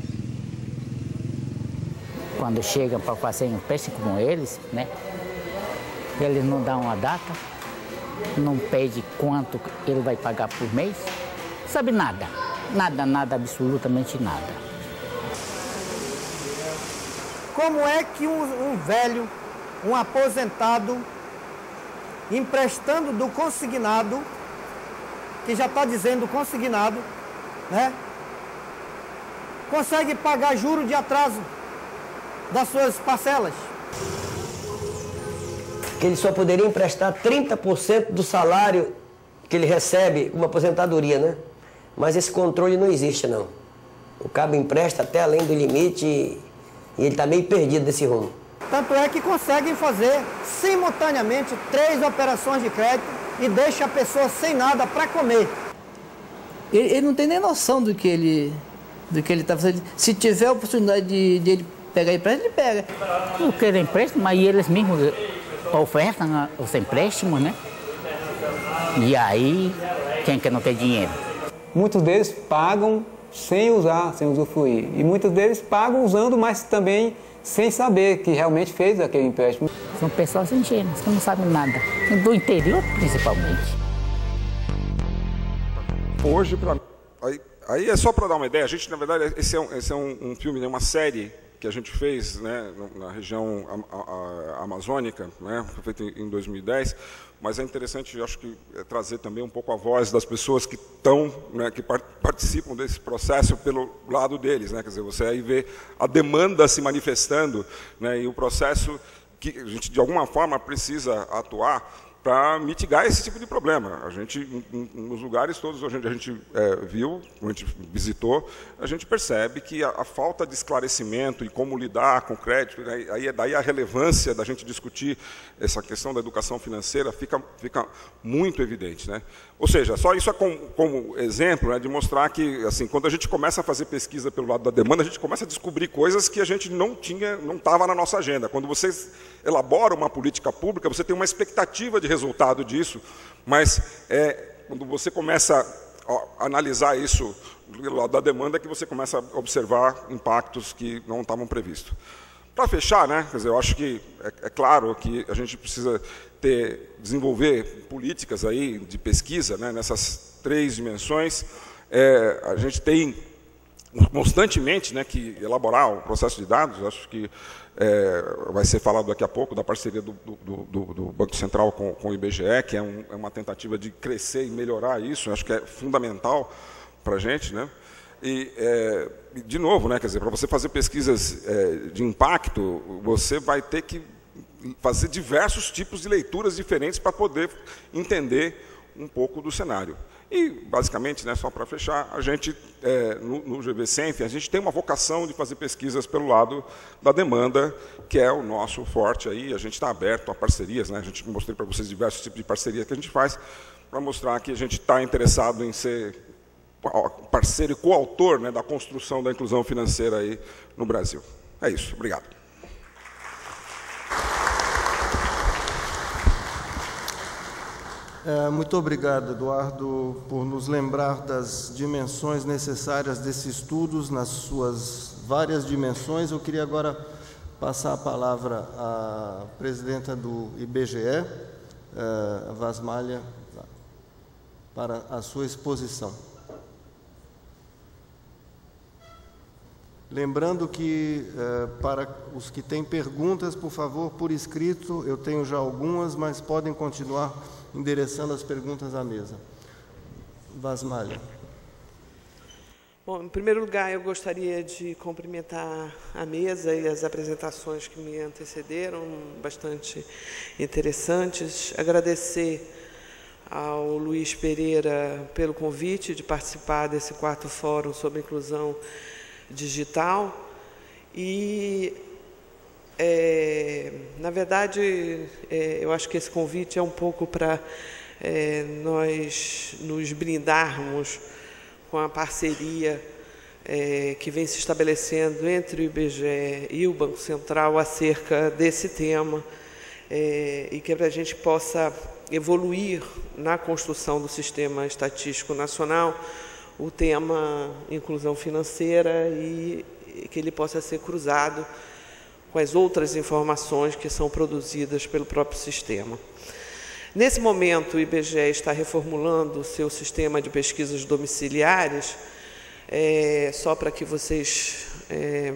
Quando chegam para fazer um empréstimo com eles, né? Eles não dão uma data, não pedem quanto ele vai pagar por mês, sabe nada, nada, nada, absolutamente nada. Como é que um, um velho, um aposentado, emprestando do consignado, que já está dizendo consignado, né, consegue pagar juro de atraso das suas parcelas? Que ele só poderia emprestar trinta por cento do salário que ele recebe, uma aposentadoria, né? Mas esse controle não existe, não. O cabo empresta até além do limite e, e ele está meio perdido desse rumo. Tanto é que conseguem fazer simultaneamente três operações de crédito e deixa a pessoa sem nada para comer. Ele, ele não tem nem noção do que ele do que ele está fazendo. Se tiver a oportunidade de, de ele pegar empréstimo, ele pega. Não querem empréstimo, mas eles mesmos ofertam os empréstimos, né? E aí, quem que não tem dinheiro? Muitos deles pagam sem usar, sem usufruir. E muitos deles pagam usando, mas também sem saber que realmente fez aquele empréstimo. São pessoas ingênuas, que não sabem nada. Do interior, principalmente. Hoje, pra... aí, aí é só para dar uma ideia, a gente, na verdade, esse é um, esse é um, um filme, né, uma série que a gente fez, né, na região a, a, a amazônica, né, foi feito em dois mil e dez, mas é interessante, eu acho que é trazer também um pouco a voz das pessoas que estão, né, que par participam desse processo pelo lado deles, né, quer dizer, você aí vê a demanda se manifestando, né, e o processo que a gente de alguma forma precisa atuar para mitigar esse tipo de problema. A gente, em, nos lugares todos onde a gente é, viu, onde a gente visitou, a gente percebe que a, a falta de esclarecimento e como lidar com crédito, né, aí é daí a relevância da gente discutir essa questão da educação financeira fica, fica muito evidente, né? Ou seja, só isso é com, como exemplo, né, de mostrar que, assim, quando a gente começa a fazer pesquisa pelo lado da demanda, a gente começa a descobrir coisas que a gente não tinha, não estava na nossa agenda. Quando você elabora uma política pública, você tem uma expectativa de resultado disso, mas é, quando você começa a analisar isso do lado da demanda, é que você começa a observar impactos que não estavam previstos. Para fechar, né, quer dizer, eu acho que é, é claro que a gente precisa ter, desenvolver políticas aí de pesquisa, né, nessas três dimensões. É, a gente tem constantemente, né, que elaborar o processo de dados. Acho que é, vai ser falado daqui a pouco da parceria do, do, do, do Banco Central com, com o I B G E, que é, um, é uma tentativa de crescer e melhorar isso. Acho que é fundamental para a gente, né? E, é, de novo, né, quer dizer, para você fazer pesquisas é, de impacto, você vai ter que fazer diversos tipos de leituras diferentes para poder entender um pouco do cenário. E, basicamente, né, só para fechar, a gente, é, no, no G V Senf, a gente tem uma vocação de fazer pesquisas pelo lado da demanda, que é o nosso forte aí. A gente está aberto a parcerias, né? A gente mostrei para vocês diversos tipos de parcerias que a gente faz, para mostrar que a gente está interessado em ser parceiro e coautor, né, da construção da inclusão financeira aí no Brasil. É isso. Obrigado. É, muito obrigado, Eduardo, por nos lembrar das dimensões necessárias desses estudos, nas suas várias dimensões. Eu queria agora passar a palavra à presidenta do I B G E, a Vasmália, para a sua exposição. Lembrando que, eh, para os que têm perguntas, por favor, por escrito, eu tenho já algumas, mas podem continuar endereçando as perguntas à mesa. Vasmália. Bom, em primeiro lugar, eu gostaria de cumprimentar a mesa e as apresentações que me antecederam, bastante interessantes. Agradecer ao Luiz Pereira pelo convite de participar desse quarto fórum sobre inclusão digital. E, é, na verdade, é, eu acho que esse convite é um pouco para é, nós nos brindarmos com a parceria é, que vem se estabelecendo entre o I B G E e o Banco Central acerca desse tema, é, e que a gente possa evoluir na construção do Sistema Estatístico Nacional o tema inclusão financeira e que ele possa ser cruzado com as outras informações que são produzidas pelo próprio sistema. Nesse momento, o I B G E está reformulando o seu sistema de pesquisas domiciliares, é, só para que vocês é,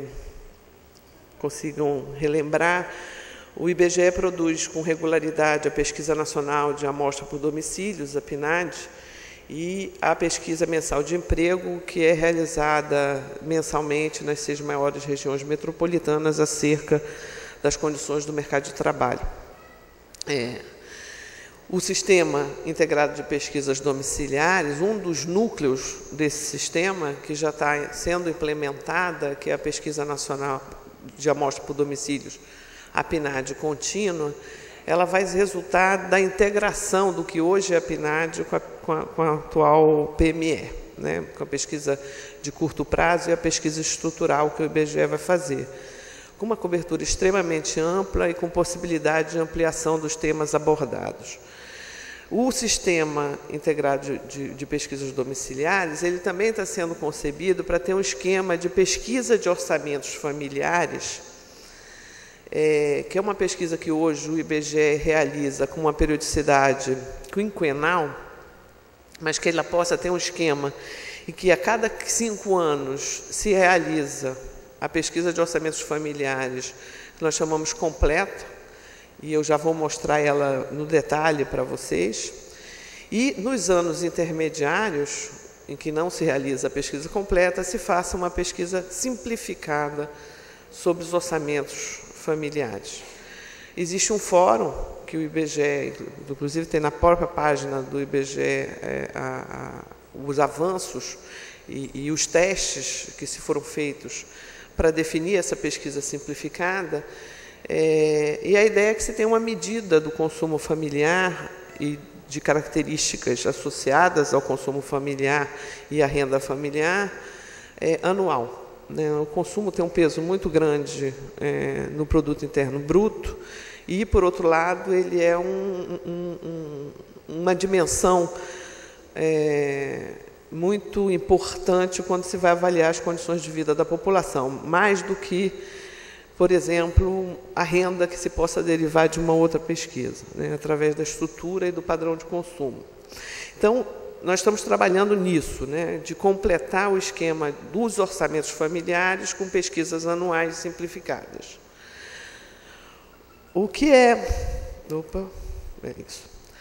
consigam relembrar. O I B G E produz com regularidade a Pesquisa Nacional de Amostra por Domicílios, a PNAD, e a pesquisa mensal de emprego, que é realizada mensalmente nas seis maiores regiões metropolitanas acerca das condições do mercado de trabalho. É, o Sistema Integrado de Pesquisas Domiciliares, um dos núcleos desse sistema, que já está sendo implementada, que é a Pesquisa Nacional de Amostra por Domicílios, a PNAD contínua, ela vai resultar da integração do que hoje é a PNAD com a, com a, com a atual P M E, né? Com a pesquisa de curto prazo e a pesquisa estrutural que o I B G E vai fazer, com uma cobertura extremamente ampla e com possibilidade de ampliação dos temas abordados. O Sistema Integrado de, de, de Pesquisas Domiciliares, ele também está sendo concebido para ter um esquema de pesquisa de orçamentos familiares, É, que é uma pesquisa que hoje o I B G E realiza com uma periodicidade quinquenal, mas que ela possa ter um esquema e que a cada cinco anos se realiza a pesquisa de orçamentos familiares, que nós chamamos completa, e eu já vou mostrar ela no detalhe para vocês. E nos anos intermediários, em que não se realiza a pesquisa completa, se faça uma pesquisa simplificada sobre os orçamentos familiares. Existe um fórum que o I B G E, inclusive tem na própria página do I B G E é, a, a, os avanços e, e os testes que se foram feitos para definir essa pesquisa simplificada, é, e a ideia é que se tenha uma medida do consumo familiar e de características associadas ao consumo familiar e à renda familiar é, anual. O consumo tem um peso muito grande é, no produto interno bruto e, por outro lado, ele é um, um, um, uma dimensão é, muito importante quando se vai avaliar as condições de vida da população, mais do que, por exemplo, a renda que se possa derivar de uma outra pesquisa, né, através da estrutura e do padrão de consumo. Então, nós estamos trabalhando nisso, né, de completar o esquema dos orçamentos familiares com pesquisas anuais simplificadas. O que é... Opa, é isso.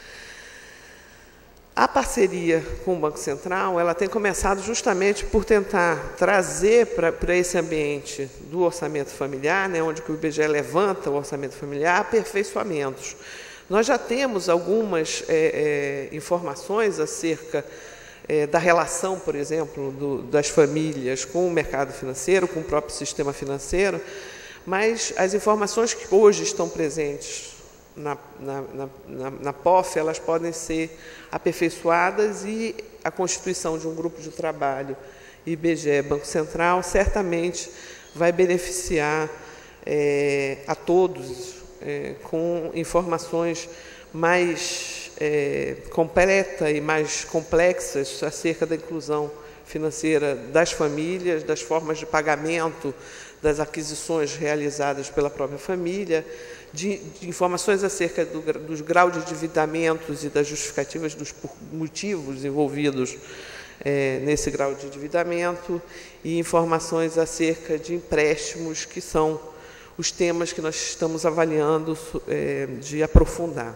A parceria com o Banco Central, ela tem começado justamente por tentar trazer para esse ambiente do orçamento familiar, né, onde o I B G E levanta o orçamento familiar, aperfeiçoamentos. Nós já temos algumas é, é, informações acerca é, da relação, por exemplo, do, das famílias com o mercado financeiro, com o próprio sistema financeiro, mas as informações que hoje estão presentes na, na, na, na, na P O F, elas podem ser aperfeiçoadas, e a constituição de um grupo de trabalho I B G E Banco Central certamente vai beneficiar é, a todos é, com informações mais é, completas e mais complexas acerca da inclusão financeira das famílias, das formas de pagamento, das aquisições realizadas pela própria família, de, de informações acerca do, dos graus de endividamentos e das justificativas dos motivos envolvidos é, nesse grau de endividamento, e informações acerca de empréstimos, que são os temas que nós estamos avaliando é, de aprofundar.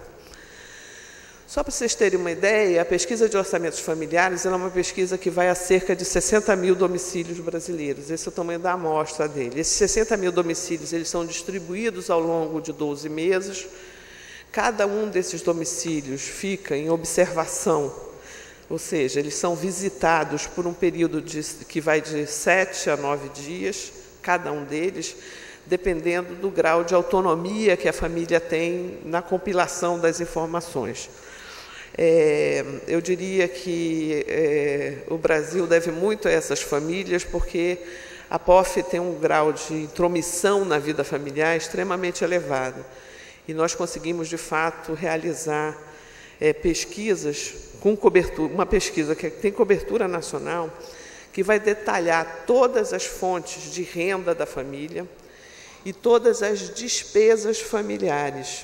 Só para vocês terem uma ideia, a pesquisa de orçamentos familiares ela é uma pesquisa que vai a cerca de sessenta mil domicílios brasileiros. Esse é o tamanho da amostra dele. Esses sessenta mil domicílios eles são distribuídos ao longo de doze meses. Cada um desses domicílios fica em observação, ou seja, eles são visitados por um período de, que vai de sete a nove dias, cada um deles, dependendo do grau de autonomia que a família tem na compilação das informações. É, eu diria que é, o Brasil deve muito a essas famílias, porque a P O F tem um grau de intromissão na vida familiar extremamente elevado. E nós conseguimos, de fato, realizar é, pesquisas com cobertura, uma pesquisa que tem cobertura nacional, que vai detalhar todas as fontes de renda da família e todas as despesas familiares,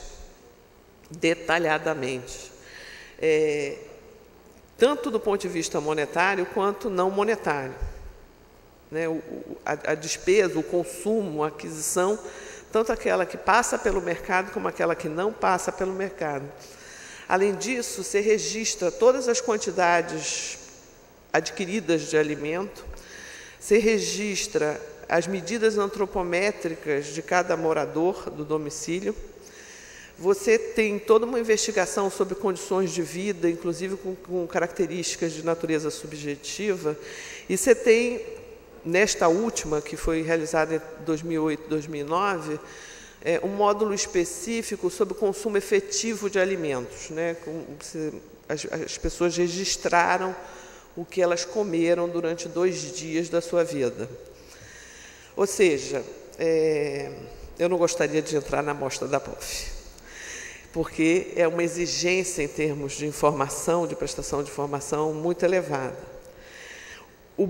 detalhadamente. É, tanto do ponto de vista monetário quanto não monetário. Né? O, a, a despesa, o consumo, a aquisição, tanto aquela que passa pelo mercado como aquela que não passa pelo mercado. Além disso, se registra todas as quantidades adquiridas de alimento, se registra as medidas antropométricas de cada morador do domicílio. Você tem toda uma investigação sobre condições de vida, inclusive com, com características de natureza subjetiva, e você tem, nesta última, que foi realizada em dois mil e oito, dois mil e nove, é, um módulo específico sobre o consumo efetivo de alimentos. Né? Com, se, as, as pessoas registraram o que elas comeram durante dois dias da sua vida. Ou seja, é, eu não gostaria de entrar na amostra da P O F, porque é uma exigência em termos de informação, de prestação de informação muito elevada. O,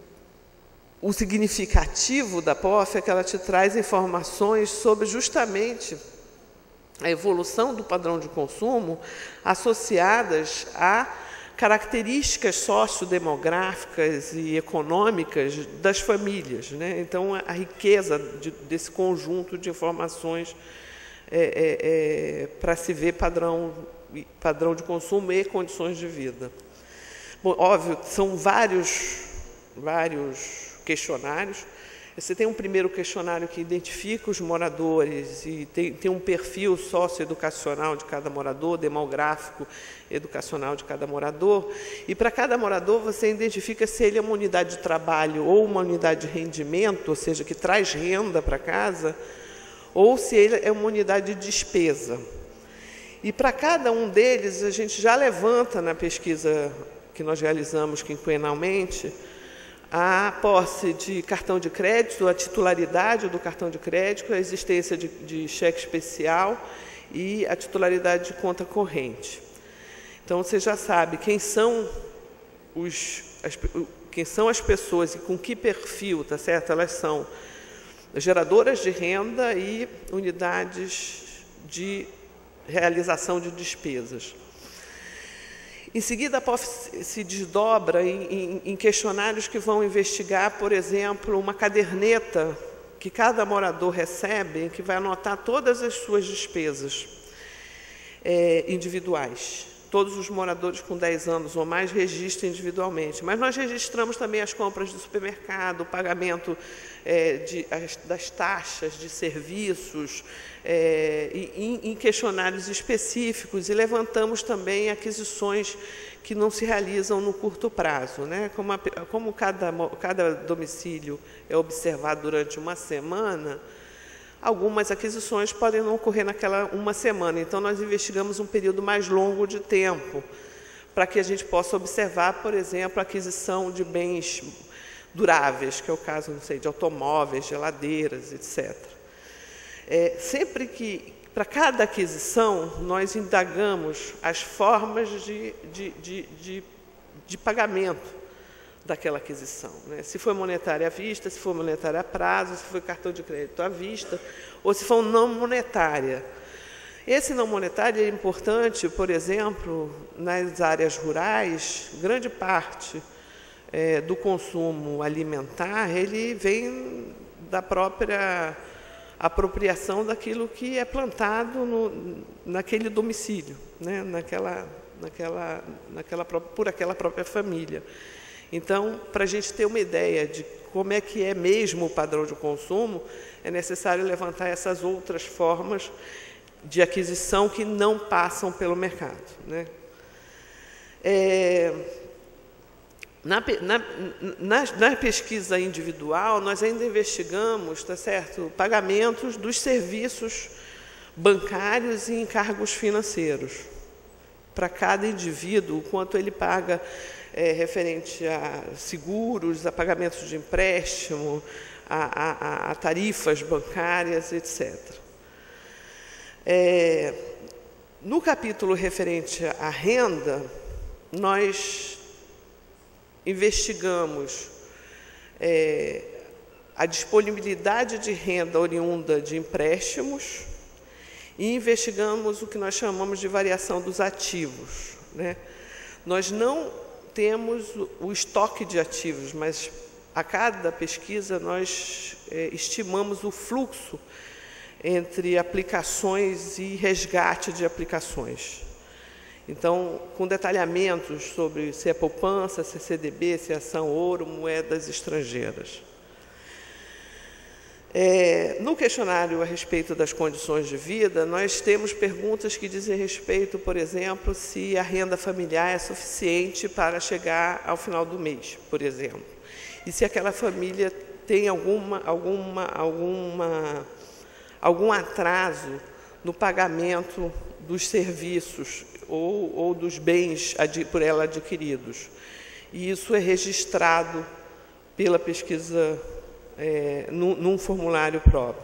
o significativo da P O F é que ela te traz informações sobre justamente a evolução do padrão de consumo associadas a características sociodemográficas e econômicas das famílias. Né? Então, a riqueza de, desse conjunto de informações É, é, é, para se ver padrão, padrão de consumo e condições de vida. Bom, óbvio, são vários, vários questionários. Você tem um primeiro questionário que identifica os moradores e tem, tem um perfil socioeducacional de cada morador, demográfico, educacional de cada morador. E para cada morador você identifica se ele é uma unidade de trabalho ou uma unidade de rendimento, ou seja, que traz renda para casa, ou se ele é uma unidade de despesa. E para cada um deles, a gente já levanta na pesquisa que nós realizamos quinquenalmente a posse de cartão de crédito, a titularidade do cartão de crédito, a existência de, de cheque especial e a titularidade de conta corrente. Então, você já sabe quem são, os, as, quem são as pessoas e com que perfil, tá certo? Elas são geradoras de renda e unidades de realização de despesas. Em seguida, a P O F se desdobra em, em, em questionários que vão investigar, por exemplo, uma caderneta que cada morador recebe, que vai anotar todas as suas despesas é, individuais. todos os moradores com dez anos ou mais registrem individualmente. Mas nós registramos também as compras do supermercado, o pagamento é, de, as, das taxas de serviços, é, em, em questionários específicos, e levantamos também aquisições que não se realizam no curto prazo, né? Como, a, como cada, cada domicílio é observado durante uma semana, algumas aquisições podem não ocorrer naquela uma semana. Então, nós investigamos um período mais longo de tempo, para que a gente possa observar, por exemplo, a aquisição de bens duráveis, que é o caso, não sei, de automóveis, geladeiras, etcétera. É, sempre que, para cada aquisição, nós indagamos as formas de, de, de, de, de pagamento daquela aquisição, né? Se foi monetária à vista, se foi monetária a prazo, se foi cartão de crédito à vista, ou se for não monetária. Esse não monetário é importante, por exemplo, nas áreas rurais, grande parte é, do consumo alimentar, ele vem da própria apropriação daquilo que é plantado no, naquele domicílio, né? naquela, naquela, naquela, por aquela própria família. Então, para a gente ter uma ideia de como é que é mesmo o padrão de consumo, é necessário levantar essas outras formas de aquisição que não passam pelo mercado, né? É, na, na, na, na pesquisa individual, nós ainda investigamos, tá certo, pagamentos dos serviços bancários e encargos financeiros. Para cada indivíduo, o quanto ele paga é, referente a seguros, a pagamentos de empréstimo, a, a, a tarifas bancárias, etcétera. É, no capítulo referente à renda, nós investigamos é, a disponibilidade de renda oriunda de empréstimos e investigamos o que nós chamamos de variação dos ativos, né? Nós não temos o estoque de ativos, mas a cada pesquisa nós é, estimamos o fluxo entre aplicações e resgate de aplicações. Então, com detalhamentos sobre se é poupança, se é C D B, se é ação ouro, moedas estrangeiras. É, no questionário a respeito das condições de vida, nós temos perguntas que dizem respeito, por exemplo, se a renda familiar é suficiente para chegar ao final do mês, por exemplo. E se aquela família tem alguma, alguma, alguma, algum atraso no pagamento dos serviços ou, ou dos bens por ela adquiridos. E isso é registrado pela pesquisa é, num, num formulário próprio.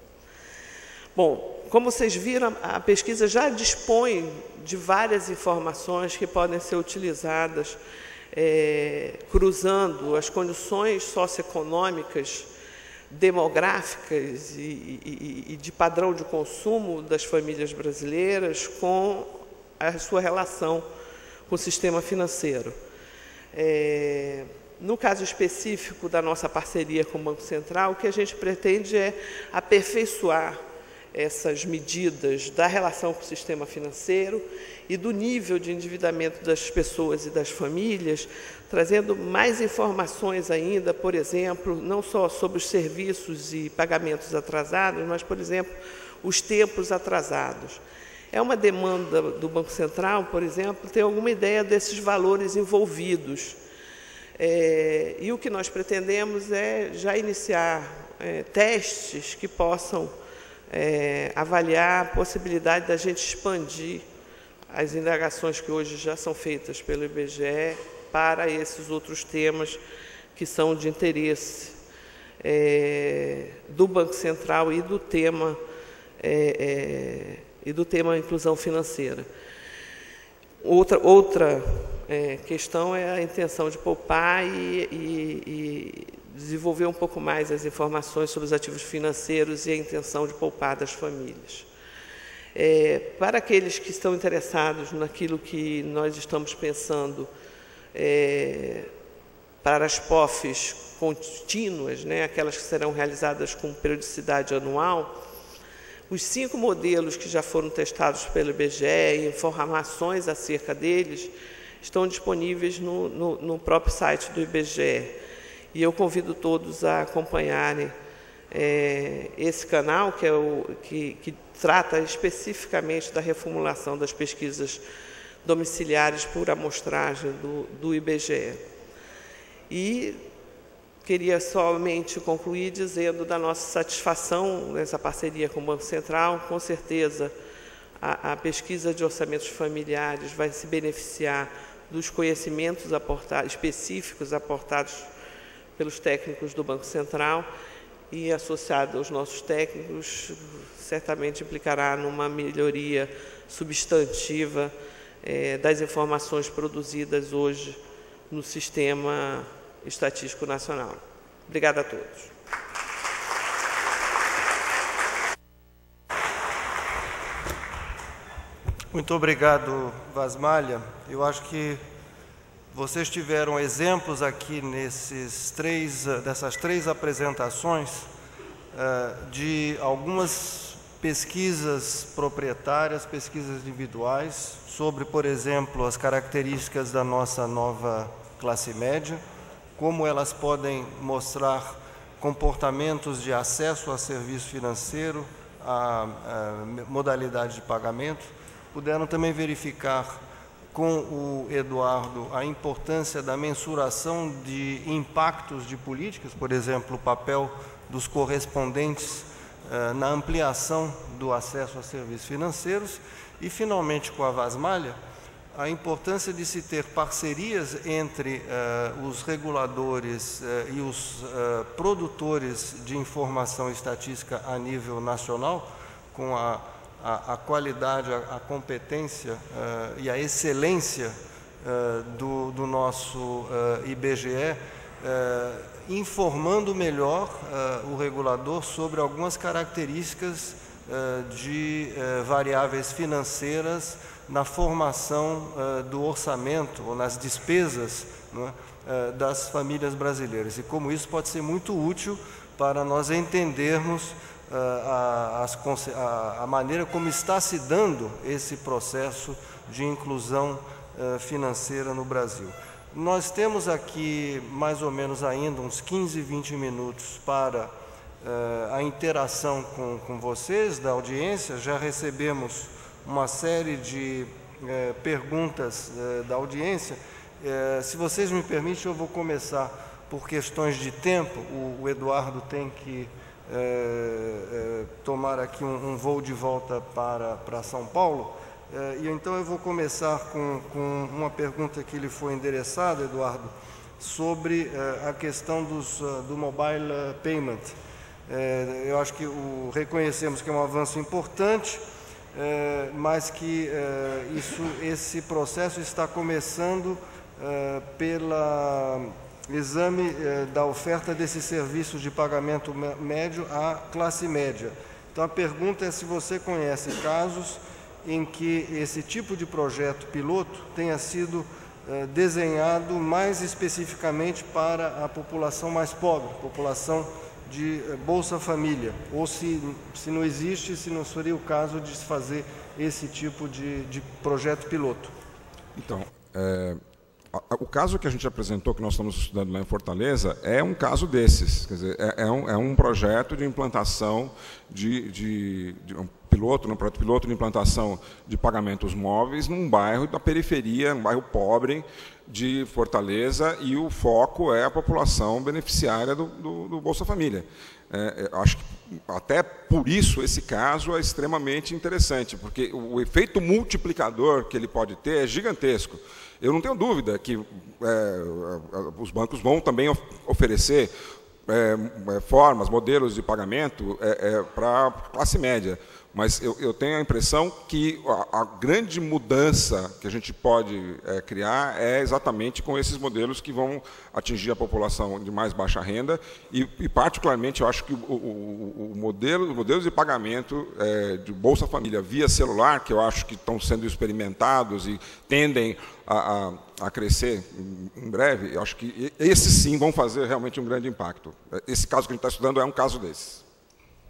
Bom, como vocês viram, a pesquisa já dispõe de várias informações que podem ser utilizadas é, cruzando as condições socioeconômicas, demográficas e, e, e de padrão de consumo das famílias brasileiras com a sua relação com o sistema financeiro. É, no caso específico da nossa parceria com o Banco Central, o que a gente pretende é aperfeiçoar essas medidas da relação com o sistema financeiro e do nível de endividamento das pessoas e das famílias, trazendo mais informações ainda, por exemplo, não só sobre os serviços e pagamentos atrasados, mas, por exemplo, os tempos atrasados. É uma demanda do Banco Central, por exemplo, ter alguma ideia desses valores envolvidos. É, e o que nós pretendemos é já iniciar é, testes que possam é, avaliar a possibilidade da gente expandir as indagações que hoje já são feitas pelo I B G E para esses outros temas que são de interesse é, do Banco Central e do tema é, é, e do tema inclusão financeira. Outra, outra é, questão é a intenção de poupar e, e, e desenvolver um pouco mais as informações sobre os ativos financeiros e a intenção de poupar das famílias. É, para aqueles que estão interessados naquilo que nós estamos pensando é, para as P O Fs contínuas, né, aquelas que serão realizadas com periodicidade anual, Os cinco modelos que já foram testados pelo I B G E e informações acerca deles estão disponíveis no, no, no próprio site do I B G E. E eu convido todos a acompanharem é, esse canal, que, é o, que, que trata especificamente da reformulação das pesquisas domiciliares por amostragem do, do I B G E. E queria somente concluir dizendo da nossa satisfação nessa parceria com o Banco Central. Com certeza, a, a pesquisa de orçamentos familiares vai se beneficiar dos conhecimentos aportados, específicos aportados pelos técnicos do Banco Central e, associado aos nossos técnicos, certamente implicará numa melhoria substantiva eh, das informações produzidas hoje no Sistema Estatístico Nacional. Obrigada a todos. Muito obrigado, Vasmalha. Eu acho que vocês tiveram exemplos aqui nesses três, dessas três apresentações de algumas pesquisas proprietárias, pesquisas individuais, sobre, por exemplo, as características da nossa nova classe média, como elas podem mostrar comportamentos de acesso a serviço financeiro, a, a modalidade de pagamento. Puderam também verificar com o Eduardo a importância da mensuração de impactos de políticas, por exemplo, o papel dos correspondentes eh, na ampliação do acesso a serviços financeiros. E, finalmente, com a Vasmalha, a importância de se ter parcerias entre uh, os reguladores uh, e os uh, produtores de informação estatística a nível nacional, com a, a, a qualidade, a, a competência uh, e a excelência uh, do, do nosso uh, I B G E, uh, informando melhor uh, o regulador sobre algumas características uh, de uh, variáveis financeiras na formação uh, do orçamento ou nas despesas, né, uh, das famílias brasileiras. E como isso pode ser muito útil para nós entendermos uh, a, as, a, a maneira como está se dando esse processo de inclusão uh, financeira no Brasil. Nós temos aqui mais ou menos ainda uns quinze, vinte minutos para uh, a interação com, com vocês, da audiência. Já recebemos uma série de eh, perguntas eh, da audiência. Eh, se vocês me permitem, eu vou começar por questões de tempo. O, o Eduardo tem que eh, eh, tomar aqui um, um voo de volta para, para São Paulo. Eh, e então eu vou começar com, com uma pergunta que lhe foi endereçada, Eduardo, sobre eh, a questão dos, uh, do mobile payment. Eh, eu acho que o, reconhecemos que é um avanço importante, É, mas que é, isso, esse processo está começando é, pelo exame é, da oferta desses serviços de pagamento médio à classe média. Então, a pergunta é se você conhece casos em que esse tipo de projeto piloto tenha sido é, desenhado mais especificamente para a população mais pobre, população de Bolsa Família, ou se, se não existe, se não seria o caso de se fazer esse tipo de, de projeto piloto. Então, é, a, a, o caso que a gente apresentou, que nós estamos estudando lá em Fortaleza, é um caso desses. Quer dizer, é, é, um, é um projeto de implantação de, de, de um piloto, um projeto piloto de implantação de pagamentos móveis num bairro da periferia, um bairro pobre de Fortaleza, e o foco é a população beneficiária do, do, do Bolsa Família. É, acho que até por isso esse caso é extremamente interessante, porque o efeito multiplicador que ele pode ter é gigantesco. Eu não tenho dúvida que é, os bancos vão também of oferecer é, formas, modelos de pagamento é, é, para a classe média. Mas eu, eu tenho a impressão que a, a grande mudança que a gente pode é, criar é exatamente com esses modelos que vão atingir a população de mais baixa renda e, e particularmente, eu acho que o, o, o modelo, os modelos de pagamento é, de Bolsa Família via celular, que eu acho que estão sendo experimentados e tendem a, a, a crescer em breve, eu acho que esses sim vão fazer realmente um grande impacto. Esse caso que a gente está estudando é um caso desses. Muito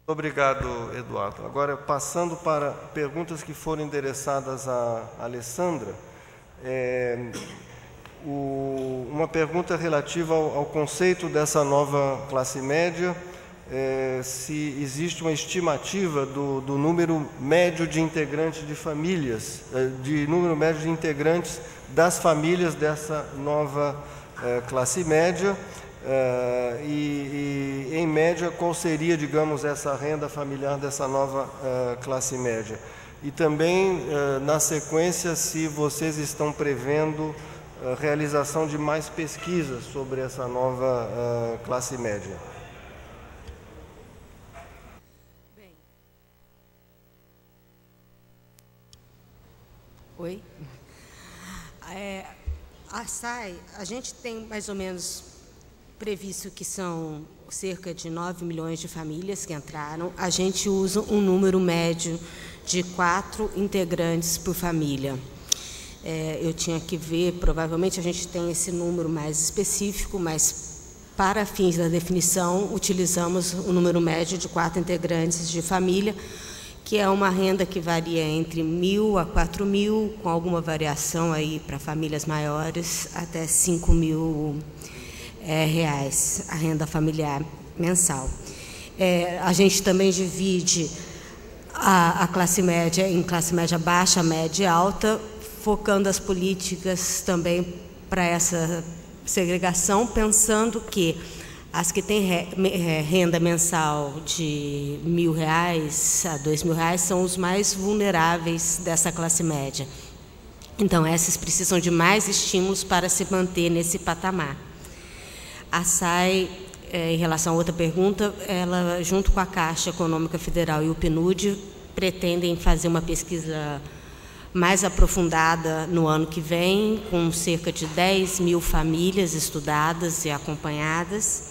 Obrigado, Eduardo. Agora, passando para perguntas que foram endereçadas a Alessandra, é, o, uma pergunta relativa ao, ao conceito dessa nova classe média, é, se existe uma estimativa do, do número médio de integrantes de famílias, de número médio de integrantes das famílias dessa nova é, classe média, é, e, e, em média, qual seria, digamos, essa renda familiar dessa nova é, classe média. E também, é, na sequência, se vocês estão prevendo a realização de mais pesquisas sobre essa nova é, classe média. Oi? É, a S A I, a gente tem mais ou menos previsto que são cerca de nove milhões de famílias que entraram. A gente usa um número médio de quatro integrantes por família. É, eu tinha que ver, provavelmente a gente tem esse número mais específico, mas para fins da definição, utilizamos o número médio de quatro integrantes de família, que é uma renda que varia entre mil a quatro mil, com alguma variação aí para famílias maiores, até cinco mil é, reais, a renda familiar mensal. É, a gente também divide a, a classe média em classe média baixa, média e alta, focando as políticas também para essa segregação, pensando que as que têm renda mensal de mil reais a dois mil reais são os mais vulneráveis dessa classe média. Então, essas precisam de mais estímulos para se manter nesse patamar. A S A I, em relação a outra pergunta, ela, junto com a Caixa Econômica Federal e o P N U D, pretendem fazer uma pesquisa mais aprofundada no ano que vem, com cerca de dez mil famílias estudadas e acompanhadas,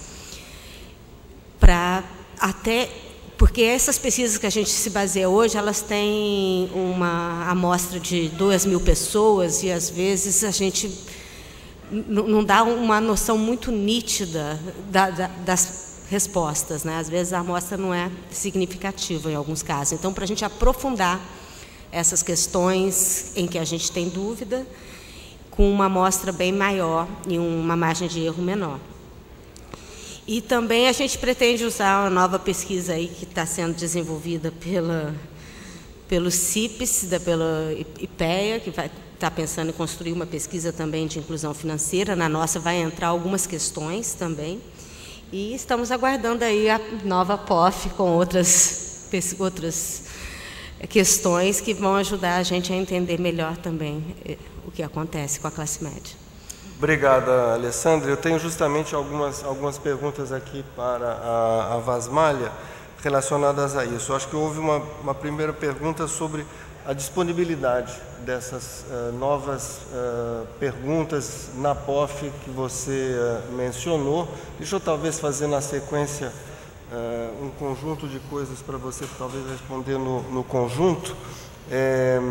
para até, porque essas pesquisas que a gente se baseia hoje, elas têm uma amostra de duas mil pessoas e, às vezes, a gente não dá uma noção muito nítida da, da, das respostas, né? Às vezes, a amostra não é significativa em alguns casos. Então, para a gente aprofundar essas questões em que a gente tem dúvida, com uma amostra bem maior e uma margem de erro menor. E também a gente pretende usar uma nova pesquisa aí que está sendo desenvolvida pela, pelo CIPES, da, pela IPEA, que vai estar pensando em construir uma pesquisa também de inclusão financeira. Na nossa vai entrar algumas questões também. E estamos aguardando aí a nova P O F com outras, outras questões que vão ajudar a gente a entender melhor também o que acontece com a classe média. Obrigada, Alessandra. Eu tenho justamente algumas, algumas perguntas aqui para a, a Vasmalha relacionadas a isso. Eu acho que houve uma, uma primeira pergunta sobre a disponibilidade dessas uh, novas uh, perguntas na P O F que você uh, mencionou. Deixa eu talvez fazer na sequência uh, um conjunto de coisas para você talvez responder no, no conjunto. É,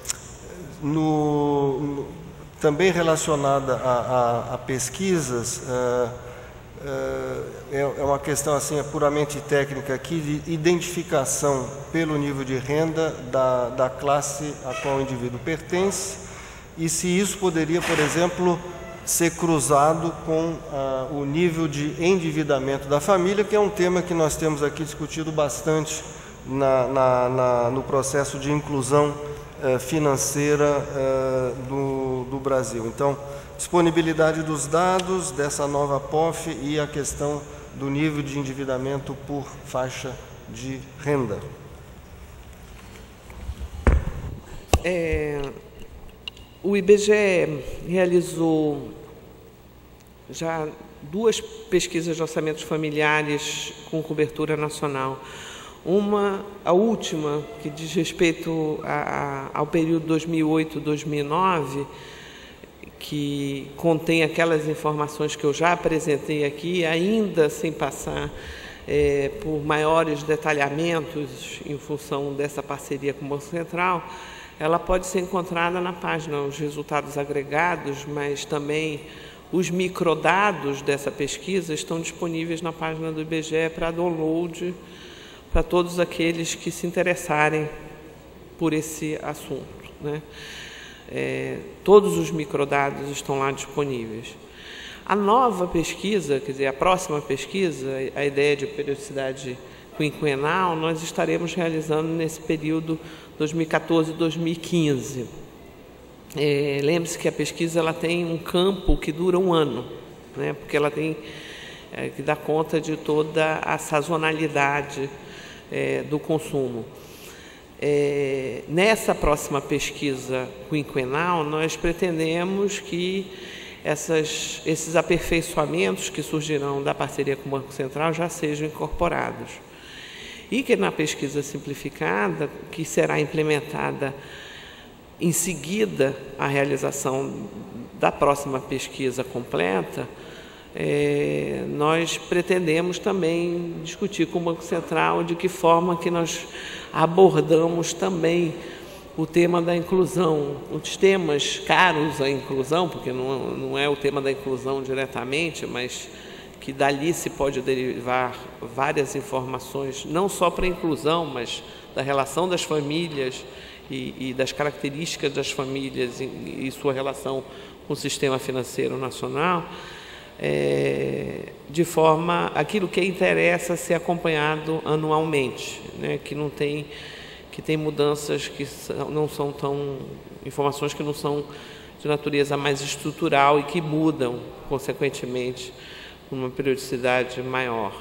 no, no Também relacionada a, a, a pesquisas, uh, uh, é, é uma questão assim, é puramente técnica aqui, de identificação pelo nível de renda da, da classe a qual o indivíduo pertence, e se isso poderia, por exemplo, ser cruzado com uh, o nível de endividamento da família, que é um tema que nós temos aqui discutido bastante na, na, na, no processo de inclusão financeira uh, do, do Brasil. Então, disponibilidade dos dados dessa nova P O F e a questão do nível de endividamento por faixa de renda. É, o I B G E realizou já duas pesquisas de orçamentos familiares com cobertura nacional. Uma, a última, que diz respeito a, a, ao período dois mil e oito a dois mil e nove, que contém aquelas informações que eu já apresentei aqui, ainda sem passar é, por maiores detalhamentos em função dessa parceria com o Banco Central, ela pode ser encontrada na página, os resultados agregados, mas também os microdados dessa pesquisa estão disponíveis na página do I B G E para download, para todos aqueles que se interessarem por esse assunto, né? É, todos os microdados estão lá disponíveis. A nova pesquisa, quer dizer, a próxima pesquisa, a ideia de periodicidade quinquenal, nós estaremos realizando nesse período dois mil e quatorze a dois mil e quinze. É, lembre-se que a pesquisa ela tem um campo que dura um ano, né? Porque ela tem é, que dar conta de toda a sazonalidade é, do consumo. É, nessa próxima pesquisa quinquenal, nós pretendemos que essas, esses aperfeiçoamentos que surgirão da parceria com o Banco Central já sejam incorporados. E que na pesquisa simplificada, que será implementada em seguida à realização da próxima pesquisa completa, É, nós pretendemos também discutir com o Banco Central de que forma que nós abordamos também o tema da inclusão, os temas caros à inclusão, porque não, não é o tema da inclusão diretamente, mas que dali se pode derivar várias informações, não só para a inclusão, mas da relação das famílias e, e das características das famílias e, e sua relação com o sistema financeiro nacional. É, de forma, aquilo que interessa ser acompanhado anualmente, né, que não tem, que tem mudanças que são, não são tão, informações que não são de natureza mais estrutural e que mudam, consequentemente, com uma periodicidade maior.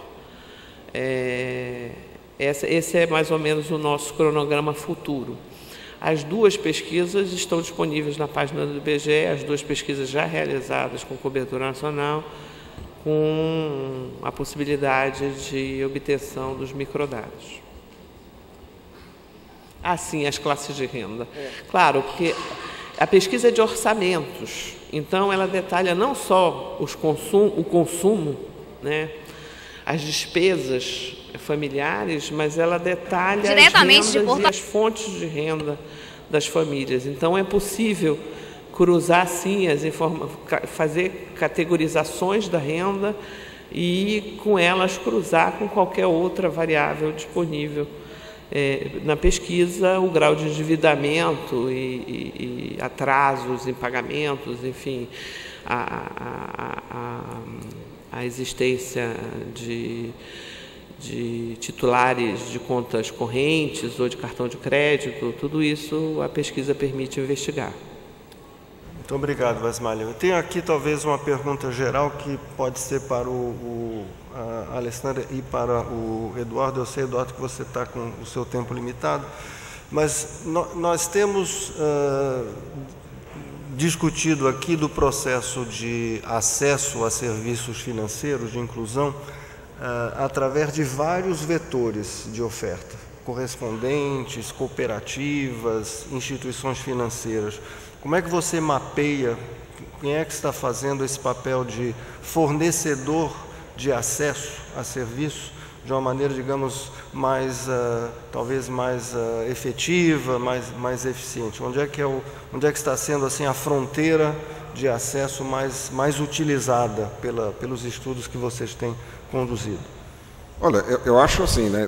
É, essa, esse é mais ou menos o nosso cronograma futuro. As duas pesquisas estão disponíveis na página do I B G E, as duas pesquisas já realizadas com cobertura nacional, com a possibilidade de obtenção dos microdados. Assim, as classes de renda. É. Claro, porque a pesquisa é de orçamentos, então ela detalha não só os consum, o consumo, né, as despesas familiares, mas ela detalha diretamente as de rendas e as fontes de renda das famílias. Então, é possível cruzar, sim, as informa fazer categorizações da renda e, com elas, cruzar com qualquer outra variável disponível é, na pesquisa, o grau de endividamento e, e, e atrasos em pagamentos, enfim, a, a, a, a existência de de titulares de contas correntes ou de cartão de crédito, tudo isso a pesquisa permite investigar. Muito obrigado, Vasmalha. Eu tenho aqui talvez uma pergunta geral que pode ser para o, o a Alessandra e para o Eduardo. Eu sei, Eduardo, que você está com o seu tempo limitado, mas no, nós temos uh, discutido aqui do processo de acesso a serviços financeiros, de inclusão, Uh, através de vários vetores de oferta, correspondentes, cooperativas, instituições financeiras. Como é que você mapeia, quem é que está fazendo esse papel de fornecedor de acesso a serviços de uma maneira, digamos, mais, uh, talvez mais uh, efetiva, mais, mais eficiente? Onde é que é o, onde é que está sendo assim a fronteira de acesso mais, mais utilizada pela, pelos estudos que vocês têm conduzido? Olha, eu, eu acho assim, né?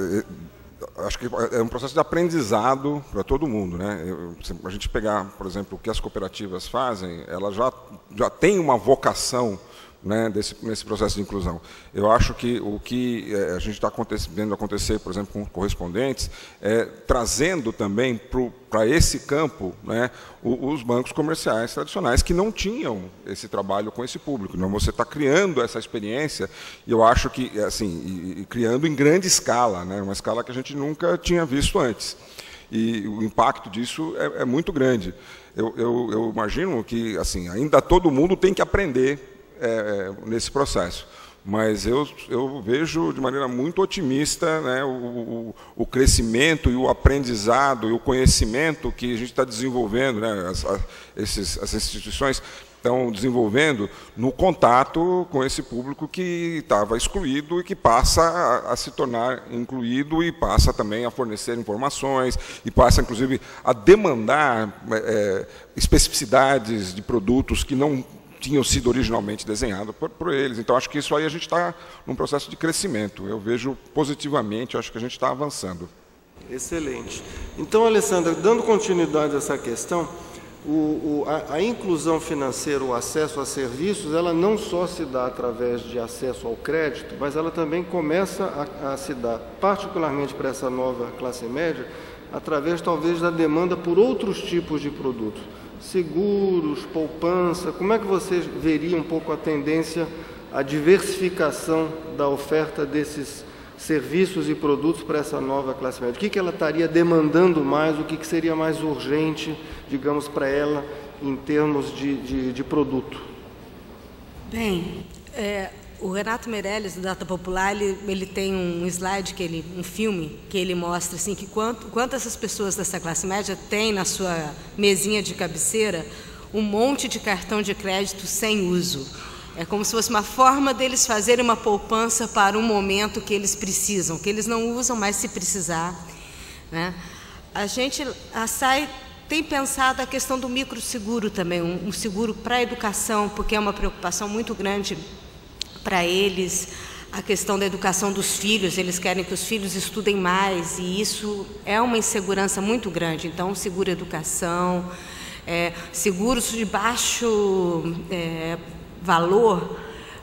Acho que é um processo de aprendizado para todo mundo, né? Eu, se a gente pegar, por exemplo, o que as cooperativas fazem, elas já já têm uma vocação, né, desse, nesse processo de inclusão. Eu acho que o que é, a gente está vendo acontecer, por exemplo, com correspondentes, é trazendo também para esse campo, né, os, os bancos comerciais tradicionais que não tinham esse trabalho com esse público. Então, você está criando essa experiência, e eu acho que, assim, e, e criando em grande escala, né, uma escala que a gente nunca tinha visto antes. E o impacto disso é, é muito grande. Eu, eu, eu imagino que, assim, ainda todo mundo tem que aprender É, nesse processo, mas eu, eu vejo de maneira muito otimista, né, o, o, o crescimento e o aprendizado e o conhecimento que a gente está desenvolvendo, né, as, a, esses, as instituições estão desenvolvendo no contato com esse público que estava excluído e que passa a, a se tornar incluído e passa também a fornecer informações e passa, inclusive, a demandar é, especificidades de produtos que não tinham sido originalmente desenhados por, por eles. Então, acho que isso aí a gente está num processo de crescimento. Eu vejo positivamente, acho que a gente está avançando. Excelente. Então, Alessandra, dando continuidade a essa questão, o, o, a, a inclusão financeira, o acesso a serviços, ela não só se dá através de acesso ao crédito, mas ela também começa a, a se dar, particularmente para essa nova classe média, através talvez da demanda por outros tipos de produtos. Seguros, poupança, como é que você veria um pouco a tendência à diversificação da oferta desses serviços e produtos para essa nova classe média? O que, que ela estaria demandando mais, o que, que seria mais urgente, digamos, para ela em termos de, de, de produto? Bem, é, o Renato Meirelles, do Data Popular, ele, ele tem um slide, que ele, um filme, que ele mostra assim, que quanto, quanto essas pessoas dessa classe média têm na sua mesinha de cabeceira um monte de cartão de crédito sem uso. É como se fosse uma forma deles fazerem uma poupança para um momento que eles precisam, que eles não usam, mas se precisar, né? A gente, a S A I tem pensado a questão do microseguro também, um, um seguro para a educação, porque é uma preocupação muito grande para eles, a questão da educação dos filhos, eles querem que os filhos estudem mais, e isso é uma insegurança muito grande. Então, seguro educação, é, seguros de baixo é, valor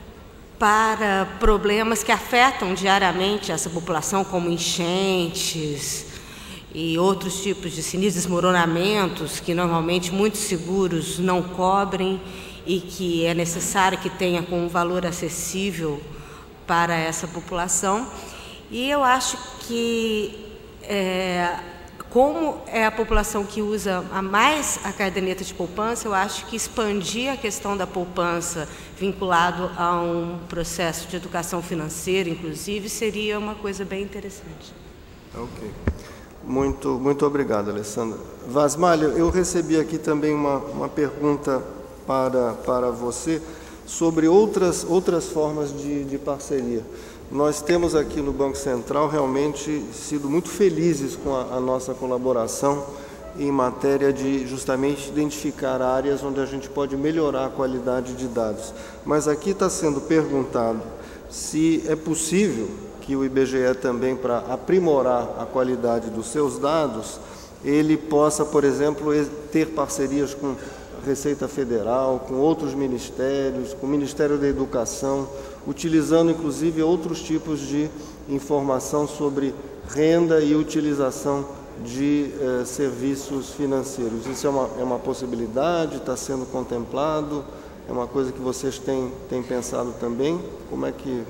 para problemas que afetam diariamente essa população, como enchentes e outros tipos de sinistros, desmoronamentos, que normalmente muitos seguros não cobrem, e que é necessário que tenha com um valor acessível para essa população. E eu acho que, é, como é a população que usa a mais a caderneta de poupança, eu acho que expandir a questão da poupança vinculado a um processo de educação financeira, inclusive, seria uma coisa bem interessante. Ok. Muito, muito obrigado, Alessandra. Vasmalha, eu recebi aqui também uma, uma pergunta para, para você sobre outras, outras formas de, de parceria. Nós temos aqui no Banco Central realmente sido muito felizes com a, a nossa colaboração em matéria de justamente identificar áreas onde a gente pode melhorar a qualidade de dados. Mas aqui está sendo perguntado se é possível que o I B G E também, para aprimorar a qualidade dos seus dados, ele possa, por exemplo, ter parcerias com a Receita Federal, com outros ministérios, com o Ministério da Educação, utilizando inclusive outros tipos de informação sobre renda e utilização de eh, serviços financeiros. Isso é uma, é uma possibilidade, está sendo contemplado, é uma coisa que vocês têm, têm pensado também? Como é que...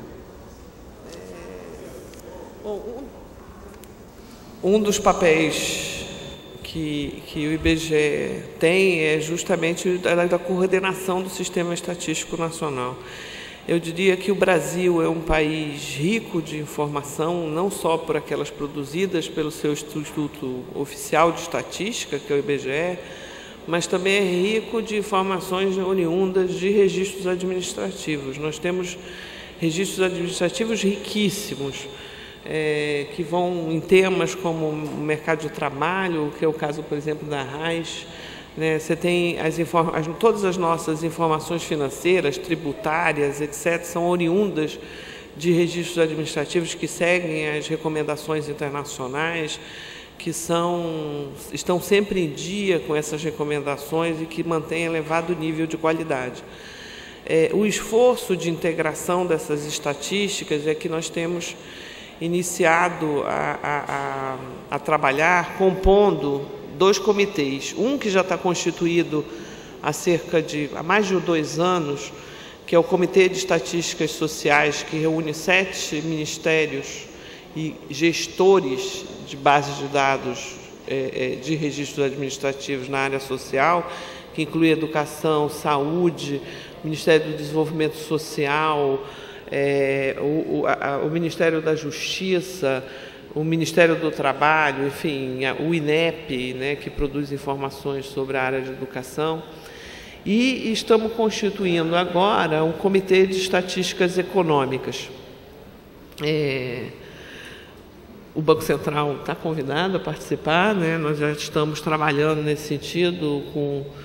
Bom, um, um dos papéis que, que o I B G E tem é justamente da, da coordenação do Sistema Estatístico Nacional. Eu diria que o Brasil é um país rico de informação, não só por aquelas produzidas pelo seu Instituto Oficial de Estatística, que é o I B G E, mas também é rico de informações oriundas de registros administrativos. Nós temos registros administrativos riquíssimos, é, que vão em temas como o mercado de trabalho, que é o caso, por exemplo, da RAIS. Né? Você tem as as, todas as nossas informações financeiras, tributárias, etcétera, são oriundas de registros administrativos que seguem as recomendações internacionais, que são, estão sempre em dia com essas recomendações e que mantêm elevado nível de qualidade. É, o esforço de integração dessas estatísticas é que nós temos iniciado a, a, a, a trabalhar compondo dois comitês, um que já está constituído há cerca de há mais de dois anos, que é o Comitê de Estatísticas Sociais, que reúne sete ministérios e gestores de bases de dados é, de registros administrativos na área social, que inclui educação, saúde, Ministério do Desenvolvimento Social, é, o, o, a, o Ministério da Justiça, o Ministério do Trabalho, enfim, o INEP, né, que produz informações sobre a área de educação. E estamos constituindo agora um Comitê de Estatísticas Econômicas. É, o Banco Central está convidado a participar, né? Nós já estamos trabalhando nesse sentido com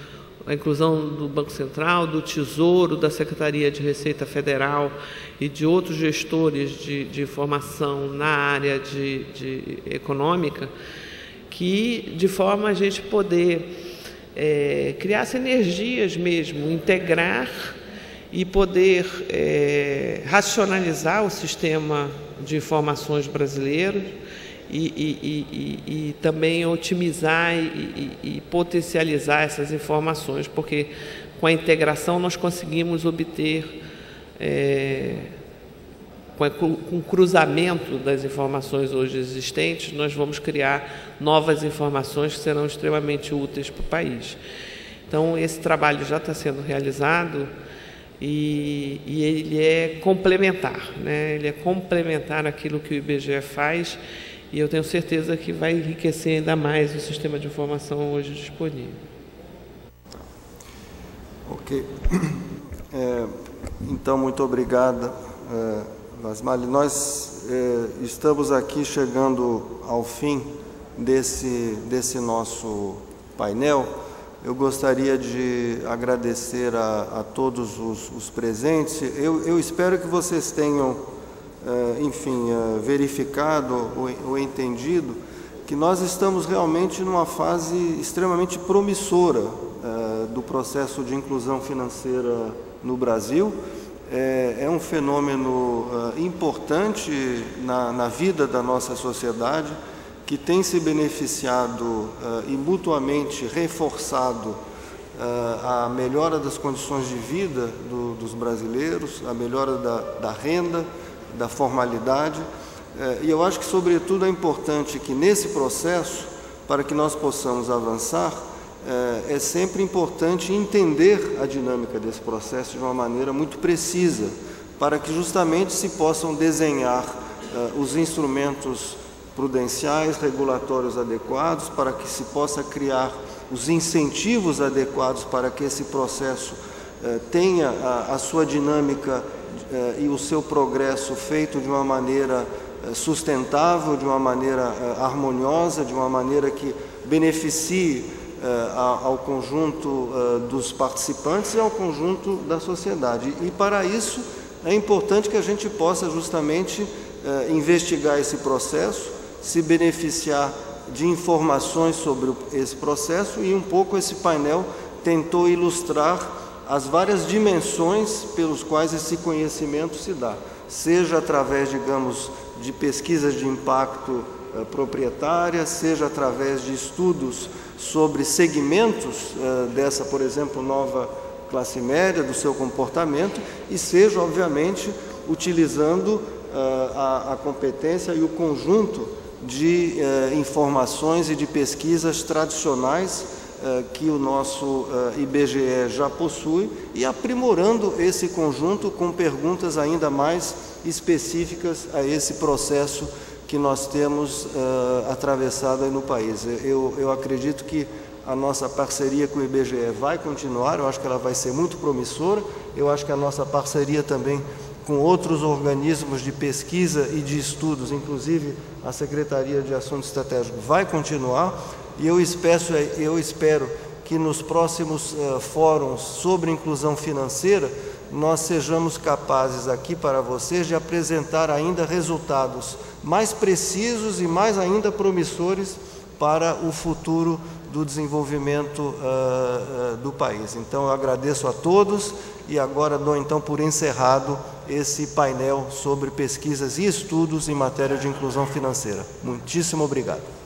a inclusão do Banco Central, do Tesouro, da Secretaria de Receita Federal e de outros gestores de, de informação na área de, de econômica, que de forma a gente poder é, criar sinergias mesmo, integrar e poder é, racionalizar o sistema de informações brasileiro e, e, e, e também otimizar e, e, e potencializar essas informações, porque com a integração nós conseguimos obter, é, com o cruzamento das informações hoje existentes, nós vamos criar novas informações que serão extremamente úteis para o país. Então, esse trabalho já está sendo realizado e, e ele é complementar, né? Ele é complementar aquilo que o I B G E faz, e eu tenho certeza que vai enriquecer ainda mais o sistema de informação hoje disponível. Ok. É, então, muito obrigada, é, Vasmali. Nós é, estamos aqui chegando ao fim desse, desse nosso painel. Eu gostaria de agradecer a, a todos os, os presentes. Eu, eu espero que vocês tenham, eh, enfim, eh, verificado ou, ou entendido que nós estamos realmente numa fase extremamente promissora eh, do processo de inclusão financeira no Brasil. É, é um fenômeno eh, importante na, na vida da nossa sociedade, que tem se beneficiado uh, e mutuamente reforçado uh, a melhora das condições de vida do, dos brasileiros, a melhora da, da renda, da formalidade. Uh, e eu acho que, sobretudo, é importante que, nesse processo, para que nós possamos avançar, uh, é sempre importante entender a dinâmica desse processo de uma maneira muito precisa, para que justamente se possam desenhar uh, os instrumentos prudenciais, regulatórios adequados, para que se possa criar os incentivos adequados para que esse processo eh, tenha a, a sua dinâmica eh, e o seu progresso feito de uma maneira eh, sustentável, de uma maneira eh, harmoniosa, de uma maneira que beneficie eh, a, ao conjunto eh, dos participantes e ao conjunto da sociedade. E, para isso, é importante que a gente possa justamente eh, investigar esse processo, se beneficiar de informações sobre esse processo, e um pouco esse painel tentou ilustrar as várias dimensões pelos quais esse conhecimento se dá, seja através, digamos, de pesquisas de impacto eh, proprietárias, seja através de estudos sobre segmentos eh, dessa, por exemplo, nova classe média, do seu comportamento, e seja, obviamente, utilizando eh, a, a competência e o conjunto de eh, informações e de pesquisas tradicionais eh, que o nosso eh, I B G E já possui, e aprimorando esse conjunto com perguntas ainda mais específicas a esse processo que nós temos eh, atravessado aí no país. Eu, eu acredito que a nossa parceria com o I B G E vai continuar, eu acho que ela vai ser muito promissora, eu acho que a nossa parceria também com outros organismos de pesquisa e de estudos, inclusive a Secretaria de Assuntos Estratégicos, vai continuar, e eu espero, eu espero que nos próximos uh, fóruns sobre inclusão financeira nós sejamos capazes aqui para vocês de apresentar ainda resultados mais precisos e mais ainda promissores para o futuro do desenvolvimento uh, uh, do país. Então, eu agradeço a todos e agora dou então por encerrado esse painel sobre pesquisas e estudos em matéria de inclusão financeira. Muitíssimo obrigado.